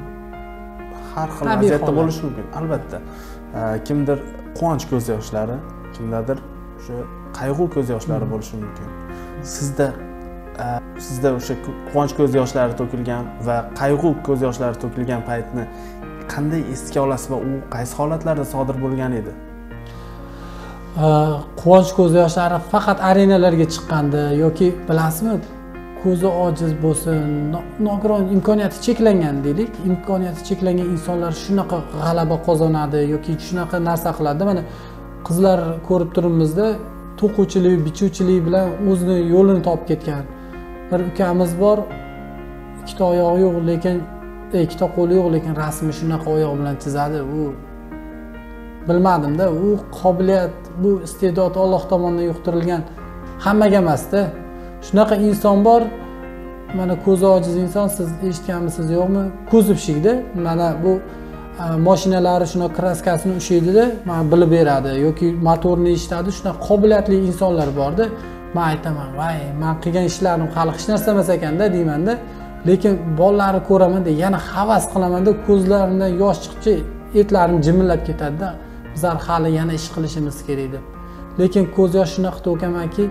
har xil vaziyatda bo'lishi mumkin. Albatta. Kimdir quvonch ko'z yoshlari, kimdadir o'sha qayg'u ko'z yoshlari bo'lishi mumkin. Sizda o'sha quvonch ko'z yoshlari to'kilgan va qayg'u ko'z yoshlari to'kilgan paytni qanday esga olasiz va u qaysi holatlarda sodir bo'lgan edi? Quvonch ko'z yoshlari faqat arenalarga chiqqanda yoki bilasizmi, ko'zi ojiz bo'lsin, nogiron imkoniyati cheklangan deylik, imkoniyati cheklangan insonlar shunaqa g'alaba qozonadi yoki shunaqa narsa qiladi. Mana qizlar ko'rib turibmizda, to'quvchilik, bichuvchilik bilan o'zini yo'lini topib ketgan. Bir ukamiz bor, ikkita oyog'i yo'q, lekin ikkita qo'li yo'q, lekin rasmni shunaqa oyoq bilan chizadi. U bilmadim-da, u qobiliyat, bu iste'dod Alloh tomonidan yuqtirilgan, hammaga emas-da. Shunaqa inson bor, mana ko'zi ojiz inson, siz eshitganmisiz yo'qmi? Kuzovshikda mana bu mashinalari shunaqa kraskasini ushaydida, mana bilib beradi yoki motorni eshitadi, shunaqa qobiliyatli insonlar borda. Men aytaman, "Voy, men qilgan ishlarim hali hech narsa emas ekanda" deymanda, lekin bolalarni ko'ramanda yana havas qilamanda, ko'zlarimdan yosh chiqchi, etlarim jimillab ketadi-da. Bizlar hali yana ish qilishimiz kerak deb. Lekin ko'z yosh shunaqa to'kamanki,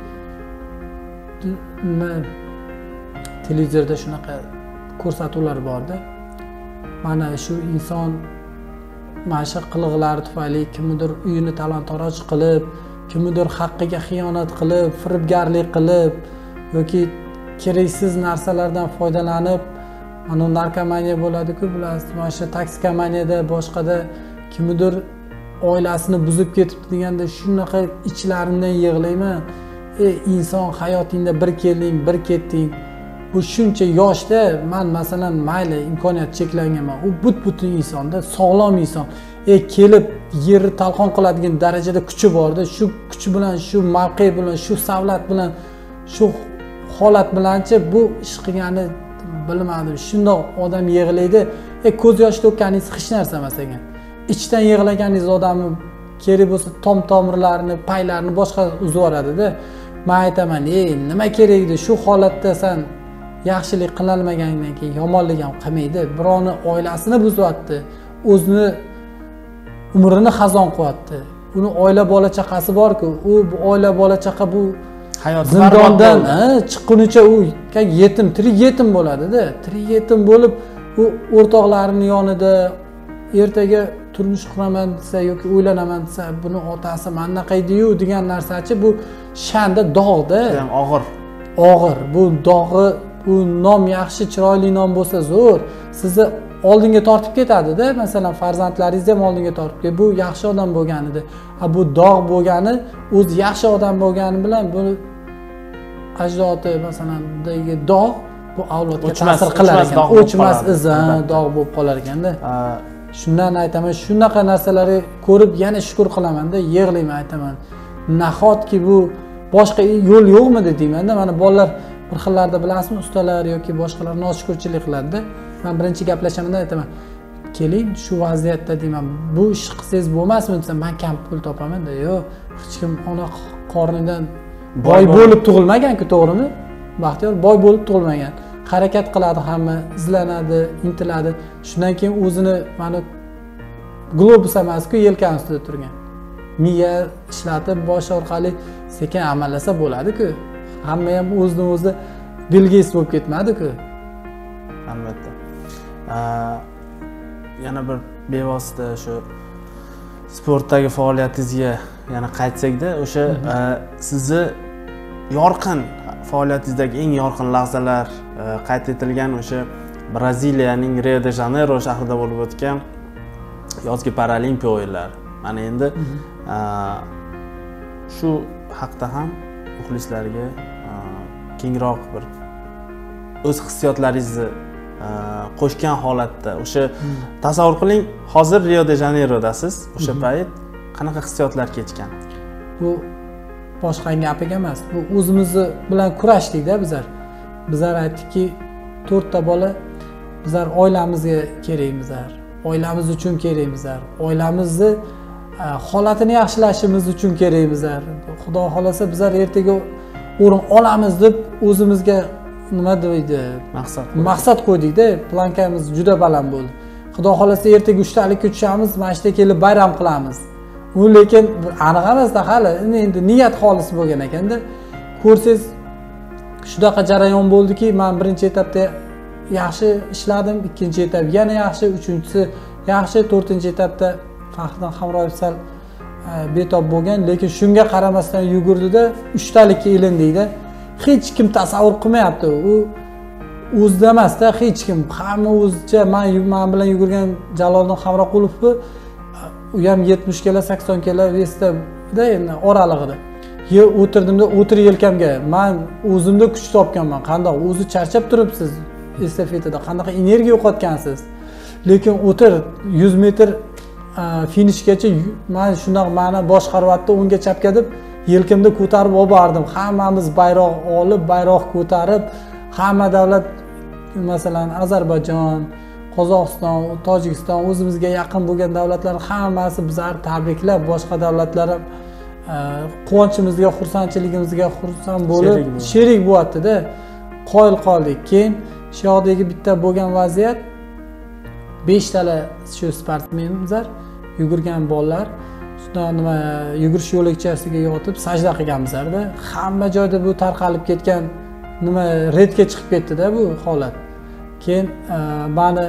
televizorda shunaqa ko'rsatuvlar borda. Mana shu inson mana shu qiliqlari tufayli kimnidir uyini talon-taroj qilib, kimnidir haqqiga xiyonat qilib, firibgarlik qilib yoki keraksiz narsalardan foydalanib, mana narkomaniya bo'ladi-ku, bilasiz, mana shu toksikomaniyada, boshqada kimnidir oilasini buzib ketibdi deganda shunaqa ichlarimdan yig'layman. Inson hayotingda bir kelding, bir ketding. Bu shuncha yoshda, men masalan mayli imkoniyat cheklanganman. U but-butun insonda, sog'lom inson. Kelib yerni talqon qiladigan darajada kuchi borda, shu kuch bilan, shu mavqe bilan, shu savlat bilan, shu holat bilanchi bu ish qilgani bilmadim. Shundoq odam yig'laydi. Ko'z yosh to'kkaningiz hech narsa emas ekan. Ichdan yig'laganingiz odamni kerak bo'lsa tom-tomirlarini, paylarini boshqa uzib yuboradi-da. Men aytaman, nima kerak edi shu holatda sen yaxshilik qilolmagandan keyin yomonlik ham qilmaydi. Birovni oilasini buzyapti, o'zini umrini xazon qilyapti. Uni oila bola chaqasi bor-ku, u oila bola chaqa bu hayot zindondan chiqqunicha u yetim, tirik yetim bo'ladi-da. Tirik yetim bo'lib, u o'rtoqlarining yonida ertaga turmush quraman desa yoki o'ylanaman desa, buni otasi mana qaydi-yu degan narsachi bu shanda dog'da. Ham og'ir. Og'ir. Bu dog'i, bu nom yaxshi, chiroyli nom bo'lsa zo'r, sizni oldinga tortib ketadi-da. Masalan, farzandlaringizni ham oldinga tortib ketadi. Bu yaxshi odam bo'lganida. Bu dog' bo'lgani, o'zi yaxshi odam bo'lgani bilan bu ajdodi masalan bunday dog' bu avlodga ta'sir qilar ekan. O'chmas iz, dog' bo'lib qolar ekanda. Shundan aytaman, shunaqa narsalarni ko'rib yana shukr qilaman-da, yig'layman, aytaman. Nahotki bu boshqa yo'l yo'qmidi deymanda, mana bolalar bir xillarda bilasizmi, ustalar yoki boshqalar noshukrchilik qiladi-da. Men birinchi gaplashamanda aytaman, keling shu vaziyatda deyman, bu ish qilsangiz bo'lmasmi desam, men kam pul topaman-da. Yo'q, hech kim ona qornidan boy bo'lib tug'ilmagan-ku, to'g'rimi? Baxtiyor boy bo'lib tug'ilmagan. Harakat qiladi hamma, izlanadi, intiladi. Shundan keyin o'zini mana globus emas-ku, yelkan ustida turgan. Miya ishlatib, bosh orqali sekin amallasa bo'ladi-ku. Hamma ham o'zini o'zi Bill Gates bo'lib ketmadi-ku. Albatta. Yana bir bevosita shu sportdagi faoliyatingizga yana qaytsak-da, o'sha sizni yorqin faoliyatingizdagi eng yorqin lahzalar qayd etilgan o'sha Braziliyaning Rio de Janeiro shahrida bo'lib o'tgan yozgi paralimpiya o'yinlari. Mana endi shu haqda ham muxlislarga kengroq bir o'z hissiyotlaringizni qo'shgan holatda o'sha tasavvur qiling, hozir Rio de Janeyrodasiz. O'sha payt qanaqa hissiyotlar kechgan? Bu boshqa gapiga emas. Bu o'zimiz bilan kurashdik-da bizlar. Bizlar aytdikki, 4 ta bola bizlar oilamizga kerakmizlar. Oilamiz uchun kerakmizlar. Oilamizni holatini yaxshilashimiz uchun kerakmizlar. Xudo xolasa bizlar ertaga o'rin olamiz deb o'zimizga nima deydi? Maqsad qo'ydik-da. Plankamiz juda baland bo'ldi. Xudo xolasa ertaga 3 talikka tushamiz, mana shu kelib bayram qilamiz. U lekin aniq emas-da hali. Endi niyat xolis bo'lgan ekanda. Ko'rsangiz shunaqa jarayon bo'ldiki, men birinchi etapda yaxshi ishladim, ikkinchi etap yana yaxshi, uchinchisi yaxshi, to'rtinchi etapda Faxriddin Hamroyev sal betob bo'lgan, lekin shunga qaramasdan yugurdida 3 talikka ilindikda. Hech kim tasavvur qilmayapti. U o'zida emas-da, hech kim. Hamma o'zicha men bilan yugurgan Jaloliddin Hamroqulovni u ham 70 kilo, 80 kilo vesda endi oralig'ida. O'tirdimda, o'tir yelkamga. Men o'zimda kuch topganman. Qanday o'zi charchab turibsiz estafetada, qanaqa energiya yo'qotgansiz. Lekin o'tir 100 metr finishgacha men shundoq ma'na boshqaryapti, o'ngga chapga deb yelkamda ko'tarib olib bordim. Hammamiz bayroq olib, bayroq ko'tarib, hamma davlat, masalan Ozarbayjon, Qozog'iston, Tojikiston o'zimizga yaqin bo'lgan davlatlar hammasi bizlarni tabriklab, boshqa davlatlar ham quvonchimizga, xursandchiligimizga xursand bo'lib sherik bo'lyapti-da. Qoyil qoldik. Keyin shu yoqdagi bitta bo'lgan vaziyat 5 tala shu sportmenlar, yugurgan bolalar shundan nima yugurish yo'lakchasiga yotib sajda qilganmizlar-da. Hamma joyda bu tarqalib ketgan nima redga chiqib ketdi-da bu holat. Keyin meni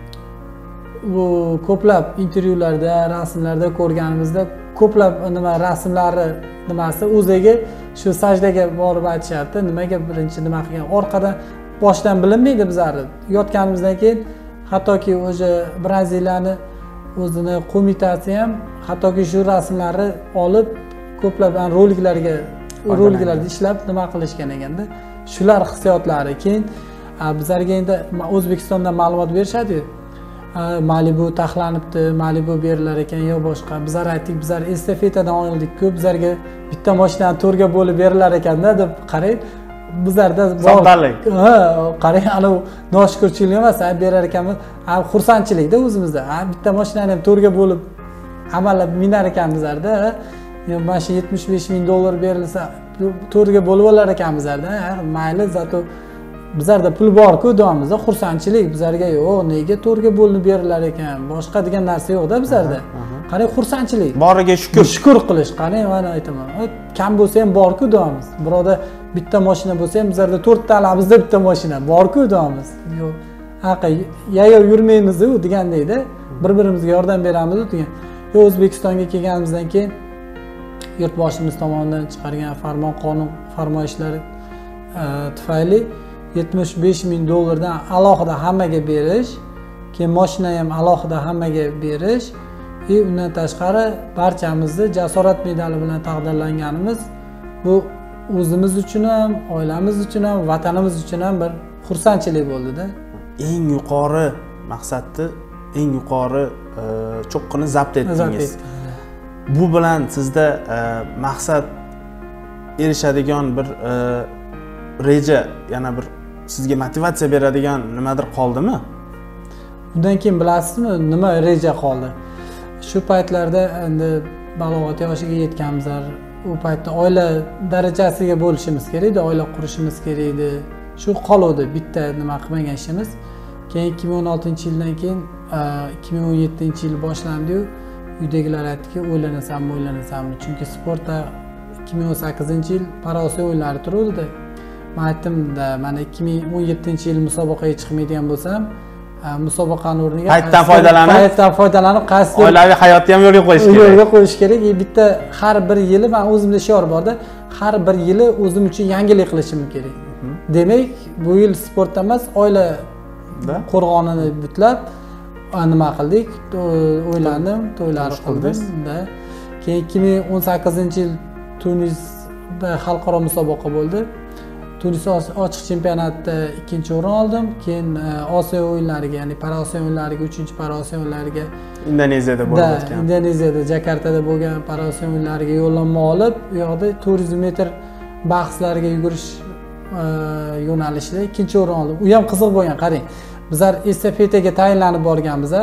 bu ko'plab intervyularda, rasmlarda ko'rganimizda ko'plab nima rasmlari nimasi o'ziga shu sajdaga borib aytishyapti. Nimaga birinchi nima qilgan? Orqadan boshdan bilinmaydi bizlarni. Yotganimizdan keyin hattoki o'sha Braziliyani o'zini qo'mitasi ham hattoki shu rasmlarni olib ko'plab roliklarda ishlab nima qilishgan ekanda. Shular hissiyotlari. Keyin bizlarga endi O'zbekistondan ma'lumot berishadi. Malibu taxlanibdi, Malibu berilar ekan yo boshqa. Bizlar aytdik, bizlar estafetadan oldik-ku, bizlarga bitta mashinani to'rga bo'lib berilar ekanda deb qarang. Bizlarda soddalik. Qarang, ana noshukrchilik emas, berar ekanmiz. Xursandchilikda o'zimizda. Bitta mashinani ham to'rga bo'lib amallab minar ekanmizlarda. Mana shu $75,000 berilsa, to'rga bo'lib olar ekanmizlarda. Mayli, zato bizlarda pul bor-ku, deyapmiz, xursandchilik bizlarga yo'q, nega to'rga bo'linib berilar ekan, boshqa degan narsa yo'q-da bizlarda. Qarang, xursandchilik. Boriga Shukr qilish. Qarang, mana aytaman. Kam bo'lsa ham bor-ku, deyapmiz. Biroda bitta mashina bo'lsa ham bizlarda 4 talamizda bitta mashina bor-ku, deyapmiz. Yo'q. Yayov yurmaymiz-ku degandayda, bir-birimizga yordam beramiz degan. O'zbekistonga kelganimizdan keyin yurtboshimiz tomonidan chiqargan farmon, qonun, farmoyishlari tufayli $75,000 dan alohida hammaga berish, keyin mashina ham alohida hammaga berish va undan tashqari barchamizni jasorat medali bilan taqdirlanganimiz bu o'zimiz uchun ham, oilamiz uchun ham, vatanimiz uchun ham bir xursandchilik bo'ldi-da. Eng yuqori maqsadni, eng yuqori cho'qqini zabt etdingiz. Bu bilan sizda maqsad erishadigan bir reja, yana bir sizga motivatsiya beradigan nimadir qoldimi? Bundan keyin bilasizmi, nima reja qoldi? Shu paytlarda endi balog'at yoshiga yetganmizlar. U paytda oila darajasiga bo'lishimiz kerak edi, oila qurishimiz kerak edi. Shu qoldi, bitta nima qilmagan ishimiz. Keyin 2016-yildan keyin 2017-yil boshlandi-yu, uydagilar aytdiki, o'ylanasanmi? Chunki sportda 2018-yil Parosiyo o'yinlari turuvdi-da. Men aytdim-da, mana 2017-yil musobaqaga chiqmaydigan bo'lsam, musobaqaning o'rniga paytdan foydalanib qaysi oilaviy hayotni ham yo'lga qo'yish kerak. Yo'lga qo'yish kerak. Bitta har bir yili men o'zimda shior borda, har bir yili o'zim uchun yangilik qilishim kerak. Demak, bu yil sportda emas, oila qo'rg'onini butlab nima qildik? O'ylandim, to'ylar qildim-da. Keyin 2018-yil Tunisda xalqaro musobaqa bo'ldi. Tunis ochiq chempionatda 2-o'rin oldim. Keyin Osiyo o'yinlariga, ya'ni Parosiyo o'yinlariga, 3-Parosiyo o'yinlariga Indoneziyada bo'lib o'tgan. Indoneziyada, Jakartada bo'lgan Parosiyo o'yinlariga yo'llanma olib, u yoqda 400 metr bahslariga yugurish yo'nalishida 2-o'rin oldim. U ham qiziq bo'lgan, qarang. Bizlar estafetaga tayinlanib borganmizlar.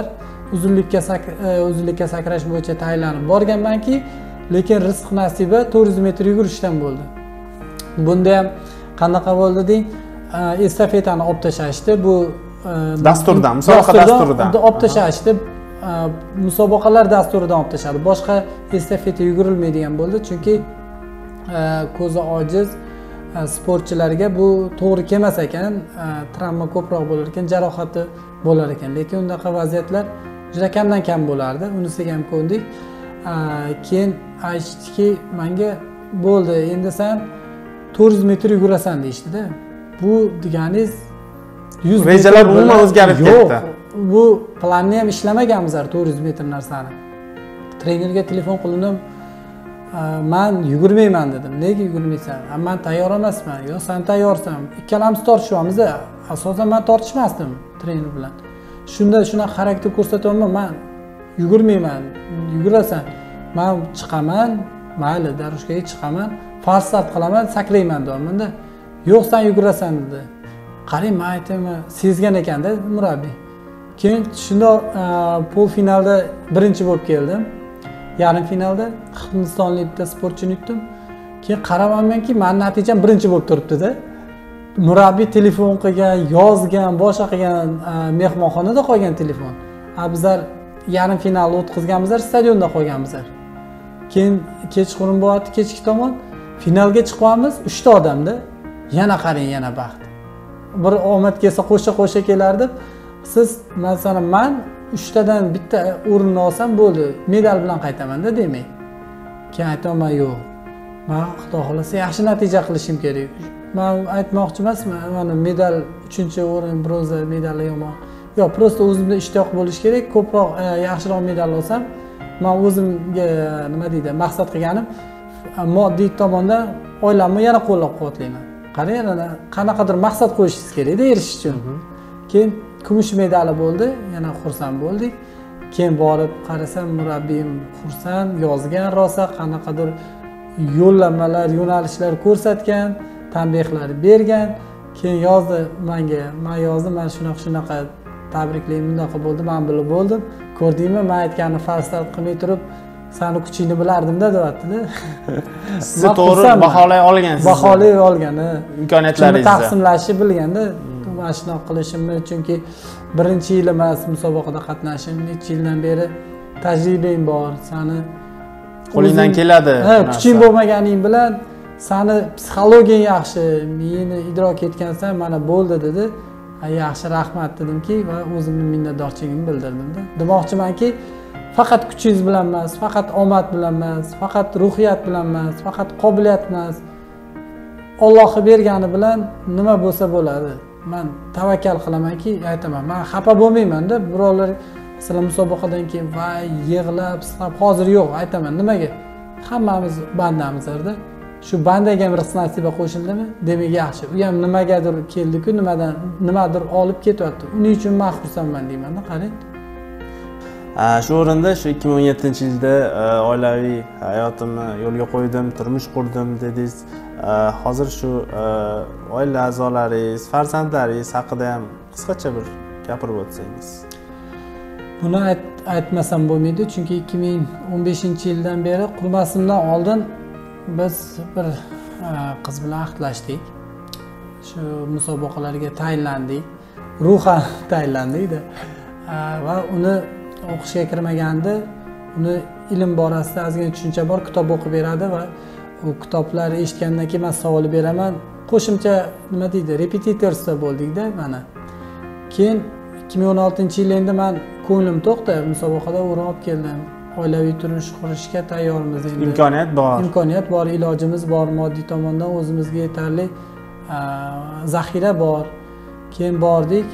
Uzunlikka sakrash bo'yicha tayinlanib borganmanki, lekin rizq nasiba 400 metr yugurishdan bo'ldi. Bunda ham qanaqa bo'ldi deng, estafetani olib tashlashdi. Bu dasturdan, musobaqa dasturidan olib tashlashdi. Musobaqalar dasturidan olib tashladi. Boshqa estafeta yugurilmaydigan bo'ldi, chunki ko'zi ojiz sportchilarga bu to'g'ri kelmas ekan, travma ko'proq bo'lar ekan, jarohati bo'lar ekan. Lekin unaqa vaziyatlar juda kamdan kam bo'lardi. Unisiga ham ko'ndik. Keyin aytishdiki, menga bo'ldi, endi sen 400 metr yugurasan deyishdi-da. Bu deganingiz 100 rejalar umuman o'zgarib ketdi. Bu planni ham ishlamaganmizlar 400 metr narsani. Trenerga telefon qilinib, men yugurmayman dedim. Nega yugurmaysan? Men tayyor emasman. Yo, sen tayyorsan. Ikkalamiz tortishyapmiz. Asosan men tortishmasdim trener bilan. Shunda shunaqa xarakter ko'rsatyapman, men yugurmayman. Yugurasan. Men chiqaman, mayli, darushkaga chiqaman, fars start qilaman, sakrayman deyapman-da. Yo'q, sen yugurasan dedi. qarang, men aytaman, sezgan ekanda murabbiy. Keyin shundoq polfinalda birinchi bo'lib keldim. Yarim finalda hindistonlik bitta sportchini yutdim. Keyin qaramanmanki, meni natijam birinchi bo'lib turibdi-da. Murabbiy telefon qilgan, yozgan, boshqa qilgan, mehmonxonada qolgan telefon. Bizlar yarim finalni o'tkazganmizlar, stadionda qolganmizlar. Keyin kechqurun bo'lyapti, kechki tomon finalga chiqamiz, 3 ta odamda. Yana qarang, yana baxt. Bir omad kelsa qo'sha kelardi. Siz masalan men 3 tadan bitta o'rinni olsam bo'ldi, medal bilan qaytaman-da demak. Keyin aytaman, yo'q. Men Xudo xolasa yaxshi natija qilishim kerak. Men aytmoqchi emasman, mana medal 3-o'rin, bronza medali yomon. Yo'q, prosta o'zimda ishtiyoq bo'lish kerak. Ko'proq yaxshiroq medal olsam, men o'zimga nima deydi, maqsad qilganim moddiy tomondan oilamni yana qo'llab-quvvatlayman. Qarang, qanaqadir maqsad qo'yishingiz kerak-da erishish uchun. Keyin kumush medali bo'ldi, yana xursand bo'ldik. Keyin borib qarasam, murabbiyim xursand, yozgan rosa, qanaqadir yo'llanmalar, yo'nalishlar ko'rsatgan, tanbehlar bergan. Keyin yozdi menga, men yozdim, men shunaqa tabriklayman, bunaqa bo'ldi, men bilib bo'ldim. Ko'rdingmi, men aytganni falsafat qilmay turib, seni kuchingni bilardim-da, deyapti-da. Siz to'g'ri baholay olgansiz. Baholay olgan, imkoniyatlaringizni taqsimlashni bilganda, mana shunaqa qilishimni, chunki birinchi yil emas musobaqada qatnashim, necha yildan beri tajribang bor, seni qo'lingdan keladi. Kuching bo'lmaganing bilan seni psixologiyang yaxshi, meni idrok etgansan, mana bo'ldi dedi. Yaxshi rahmat dedimki va o'zimning minnatdorchiligimni bildirdim-da. Demoqchimanki, faqat kuchingiz bilan emas, faqat omad bilan emas, faqat ruhiyat bilan emas, faqat qobiliyat emas, Alloh bergani bilan nima bo'lsa bo'ladi. Men tavakkal qilamanki, aytaman, men xafa bo'lmayman-da. Birovlar masalan musobaqadan keyin va yig'lab, siqab, hozir yo'q, aytaman, nimaga? Hammamiz bandamizlarda. Shu bandaga ham rizq nasiba qo'shildimi? Demak yaxshi. U ham nimagadir keldi-ku, nimadir olib ketyapti. Uning uchun men xursandman deyman-da, qarang. Shu o'rinda shu 2017-yilda oilaviy hayotimni yo'lga qo'ydim, turmush qurdim dedingiz. Hozir shu oila a'zolaringiz, farzandlaringiz haqida ham qisqacha bir gapirib o'tsangiz. Buni aytmasam bo'lmaydi, chunki 2015-yildan beri qurmasimdan oldin biz bir qiz bilan ahdlashdik. Shu musobaqalarga tayinlandik. Ruhan tayinlandik-da. Va uni o'qishga kirmaganda, uni ilm borasida ozgina tushuncha bor, kitob o'qib beradi va u kitoblar eshitgandan keyin men savol beraman. Qo'shimcha nima deydi, repetitorsda bo'ldik-da mana. Keyin 2016-yil endi men ko'nglim to'qdi, musobaqada o'rnab keldim. Oilaviy turmush qurishga tayyormiz endi. Imkoniyat bor, ilojimiz bor, moddiy tomondan o'zimizga yetarli zaxira bor. Keyin bordik,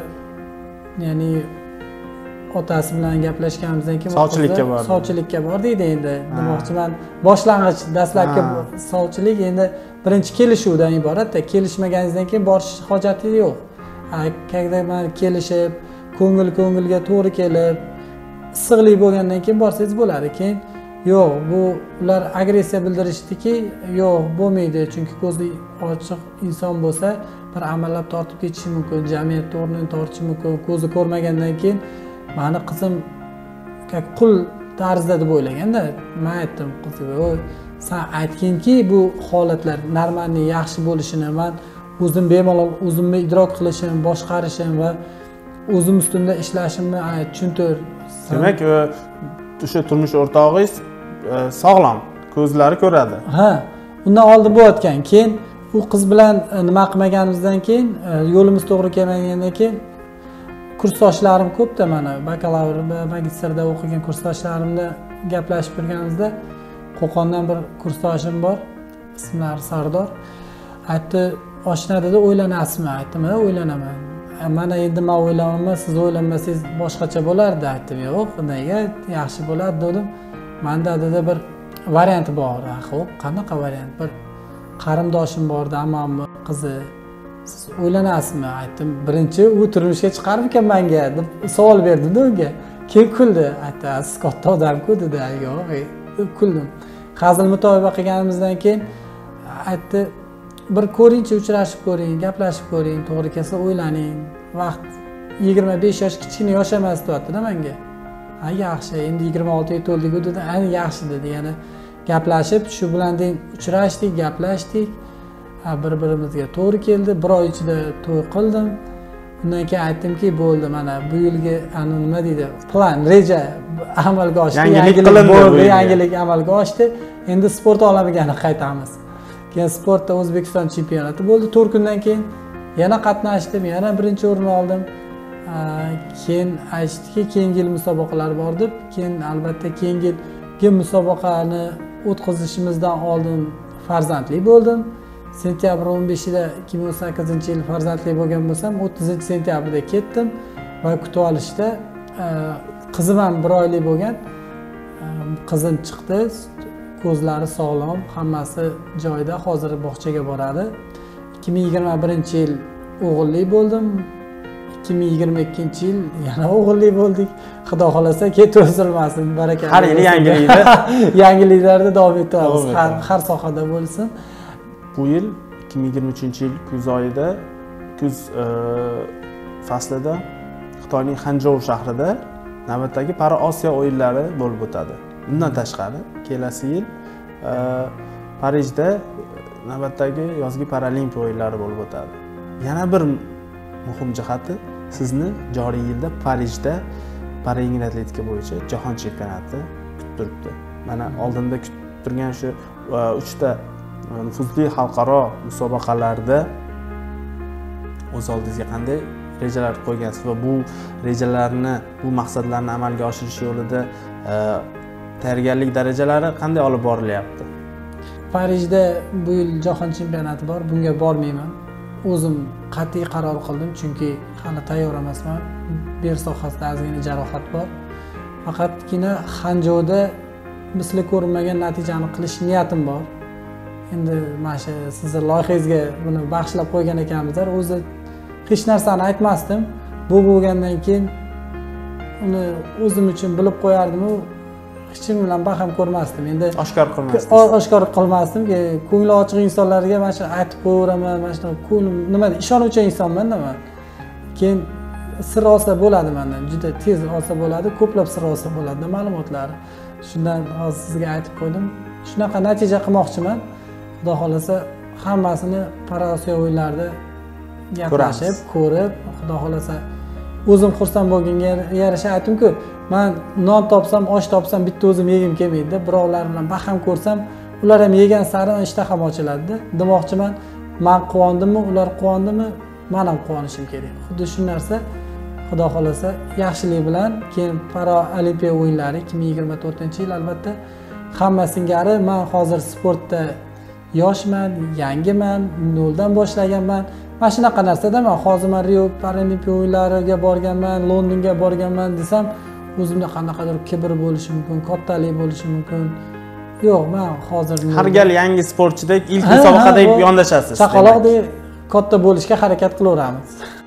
ya'ni otasi bilan gaplashganimizdan keyin sovchilikka bordik endi. Demoqchiman, boshlang'ich dastlabki sovchilik endi birinchi kelishuvdan iborat-da. Kelishmaganingizdan keyin borish hojati yo'q. Qayerda men kelishib, ko'ngilga to'g'ri kelib, issiqlik bo'lgandan keyin borsangiz bo'ladi. Keyin yo'q, bu ular agressiya bildirishdiki, yo'q, bo'lmaydi, chunki ko'zi ochiq inson bo'lsa, bir amallab tortib ketishi mumkin, jamiyat o'rnini tortishi mumkin. Ko'zi ko'rmagandan keyin meni qizim qul tarzda deb o'ylaganda, men aytdim qizga, sen aytginki bu holatlar normalniy yaxshi bo'lishini, men o'zim bemalol o'zimni idrok qilishim, boshqarishim va o'zim ustunda ishlashimni tushuntir. Demak, o'sha turmush o'rtog'ingiz sog'lom, ko'zlari ko'radi. Ha, undan oldin bo'layotgan. Keyin u qiz bilan nima qilmaganimizdan keyin, yo'limiz to'g'ri kelmagandan keyin kursdoshlarim ko'pda, mana bakalavr, magistrda o'qigan kursdoshlarimda gaplashib turganimizda Qo'qondan bir kursdoshim bor, ismlari Sardor. Aytdi, "Oshna dedi, o'ylanasizmi?" Aytdim, "Ha, o'ylanaman." Mana endi men o'ylamayman, siz o'ylanmasangiz boshqacha bo'lardi, aytdim. "Yo'q, nega? Yaxshi bo'ladi" dedim. Menda dedi bir variant bor. Xo'p, qanaqa variant? Bir qarindoshim bordi, ammamning qizi. "Siz o'ylanasizmi?" Aytdim. "Birinchi u turmushga chiqarmikan menga?" deb savol berdim-da unga. Keyin kuldi. Aytdi, "Siz katta odam-ku" dedi. "Yo'q", kuldim. Hazil mutoyiba qilganimizdan keyin aytdi, bir ko'ringchi, uchrashib ko'ring, gaplashib ko'ring, to'g'ri kelsa o'ylaning. Vaqt 25 yosh kichkina yosh emas deyapti-da menga. Ha, yaxshi, endi 26 ga to'ldik dedi, ani yaxshi dedi. Yana gaplashib, shu bilan deng uchrashdik, gaplashdik. Bir-birimizga to'g'ri keldi. Bir oy ichida to'y qildim. Undan keyin aytdimki, bo'ldi, mana bu yilgi nima deydi, plan, reja amalga oshdi. Yangilik qilindi, yangilik amalga oshdi. Endi sport olamiga qaytamiz. Keyin sportda O'zbekiston chempionati bo'ldi. 4 kundan keyin yana qatnashdim, yana birinchi o'rin oldim. Keyin aytishdiki, keyingi yil musobaqalar bor deb, keyin albatta keyingi musobaqani o'tkazishimizdan oldin farzandli bo'ldim. Sentyabr 15-ida 2018-yil farzandli bo'lgan bo'lsam, 30-sentyabrda ketdim va kutib olishda qizim ham 1 oylik bo'lgan. Qizim chiqdi, ko'zlari sog'lom, hammasi joyida, hozir bog'chaga boradi. 2021-yil o'g'illi bo'ldim. 2022-yil yana o'g'illi bo'ldik. Xudo xolasa keti o'zilmasin, barakalla. Har yili yangilikda yangiliklarda davom etamiz. Har sohada bo'lsin. Bu yil 2023-yil kuz oyida, kuz faslida Xitoyning Xanzhou shahrida navbatdagi Para Osiyo o'yinlari bo'lib o'tadi. Bundan tashqari, kelasi yil Parijda navbatdagi yozgi Paralimpiya o'yinlari bo'lib o'tadi. Yana bir muhim jihati, sizni joriy yilda Parijda parayengil atletika bo'yicha jahon chempionati kutib turibdi. Mana oldinda kutib turgan shu 3 ta nufuzli xalqaro musobaqalarda o'z oldingizga qanday rejalar qo'ygansiz va bu rejalarni, bu maqsadlarni amalga oshirish yo'lida tayyorgarlik darajalari qanday olib borilyapti? Parijda bu yil jahon chempionati bor, bunga bormayman. O'zim qat'iy qaror qildim, chunki hali tayyor emasman. Ber sohasida ozgina jarohat bor. Faqatgina Xanzhouda misli ko'rinmagan natijani qilish niyatim bor. Endi mana shu sizning loyihangizga buni bag'ishlab qo'ygan ekanmizlar. O'zi hech narsani aytmasdim. Bu bo'lgandan keyin uni o'zim uchun bilib qo'yardim, hech kim bilan baham ko'rmasdim. Endi oshkor qilmasdim. Oshkor qilmasdim. Ko'ngli ochiq insonlarga mana shu aytib qo'yaveraman, mana shu ko'nglim nima ishonuvchi insonman-da men. Keyin sir olsa bo'ladi mendan, juda tez olsa bo'ladi, ko'plab sir olsa bo'ladi ma'lumotlar. Shundan hozir sizga aytib qo'ydim. Shunaqa natija qilmoqchiman. Xudo xolasa hammasini Paraosiyo o'yinlarida gaplashib, ko'rib, xudo xolasa o'zim xursand bo'lganga yarasha aytdim-ku, men non topsam, osh topsam bitta o'zim yegim kelmaydi. Birovlar bilan baham ko'rsam, ular ham yegan sari ishtaham ochiladi. Demoqchiman, men quvondimmi, ular quvondimi, men ham quvonishim kerak. Xuddi shu narsa xudo xolasa yaxshilik bilan keyin Paralimpiya o'yinlari 2024-yil albatta hamma singari men hozir sportda yoshman, yangiman, noldan boshlaganman. Mana shunaqa narsada men hozir men Rio Paralimpiya o'yinlariga borganman, Londonga borganman desam, o'zimda qanaqadir kibr bo'lishi mumkin, kattalik bo'lishi mumkin. Yo'q, men hozir har gal yangi sportchidek ilk musobaqadek yondashasiz. Chaqaloqdek katta bo'lishga harakat qilaveramiz.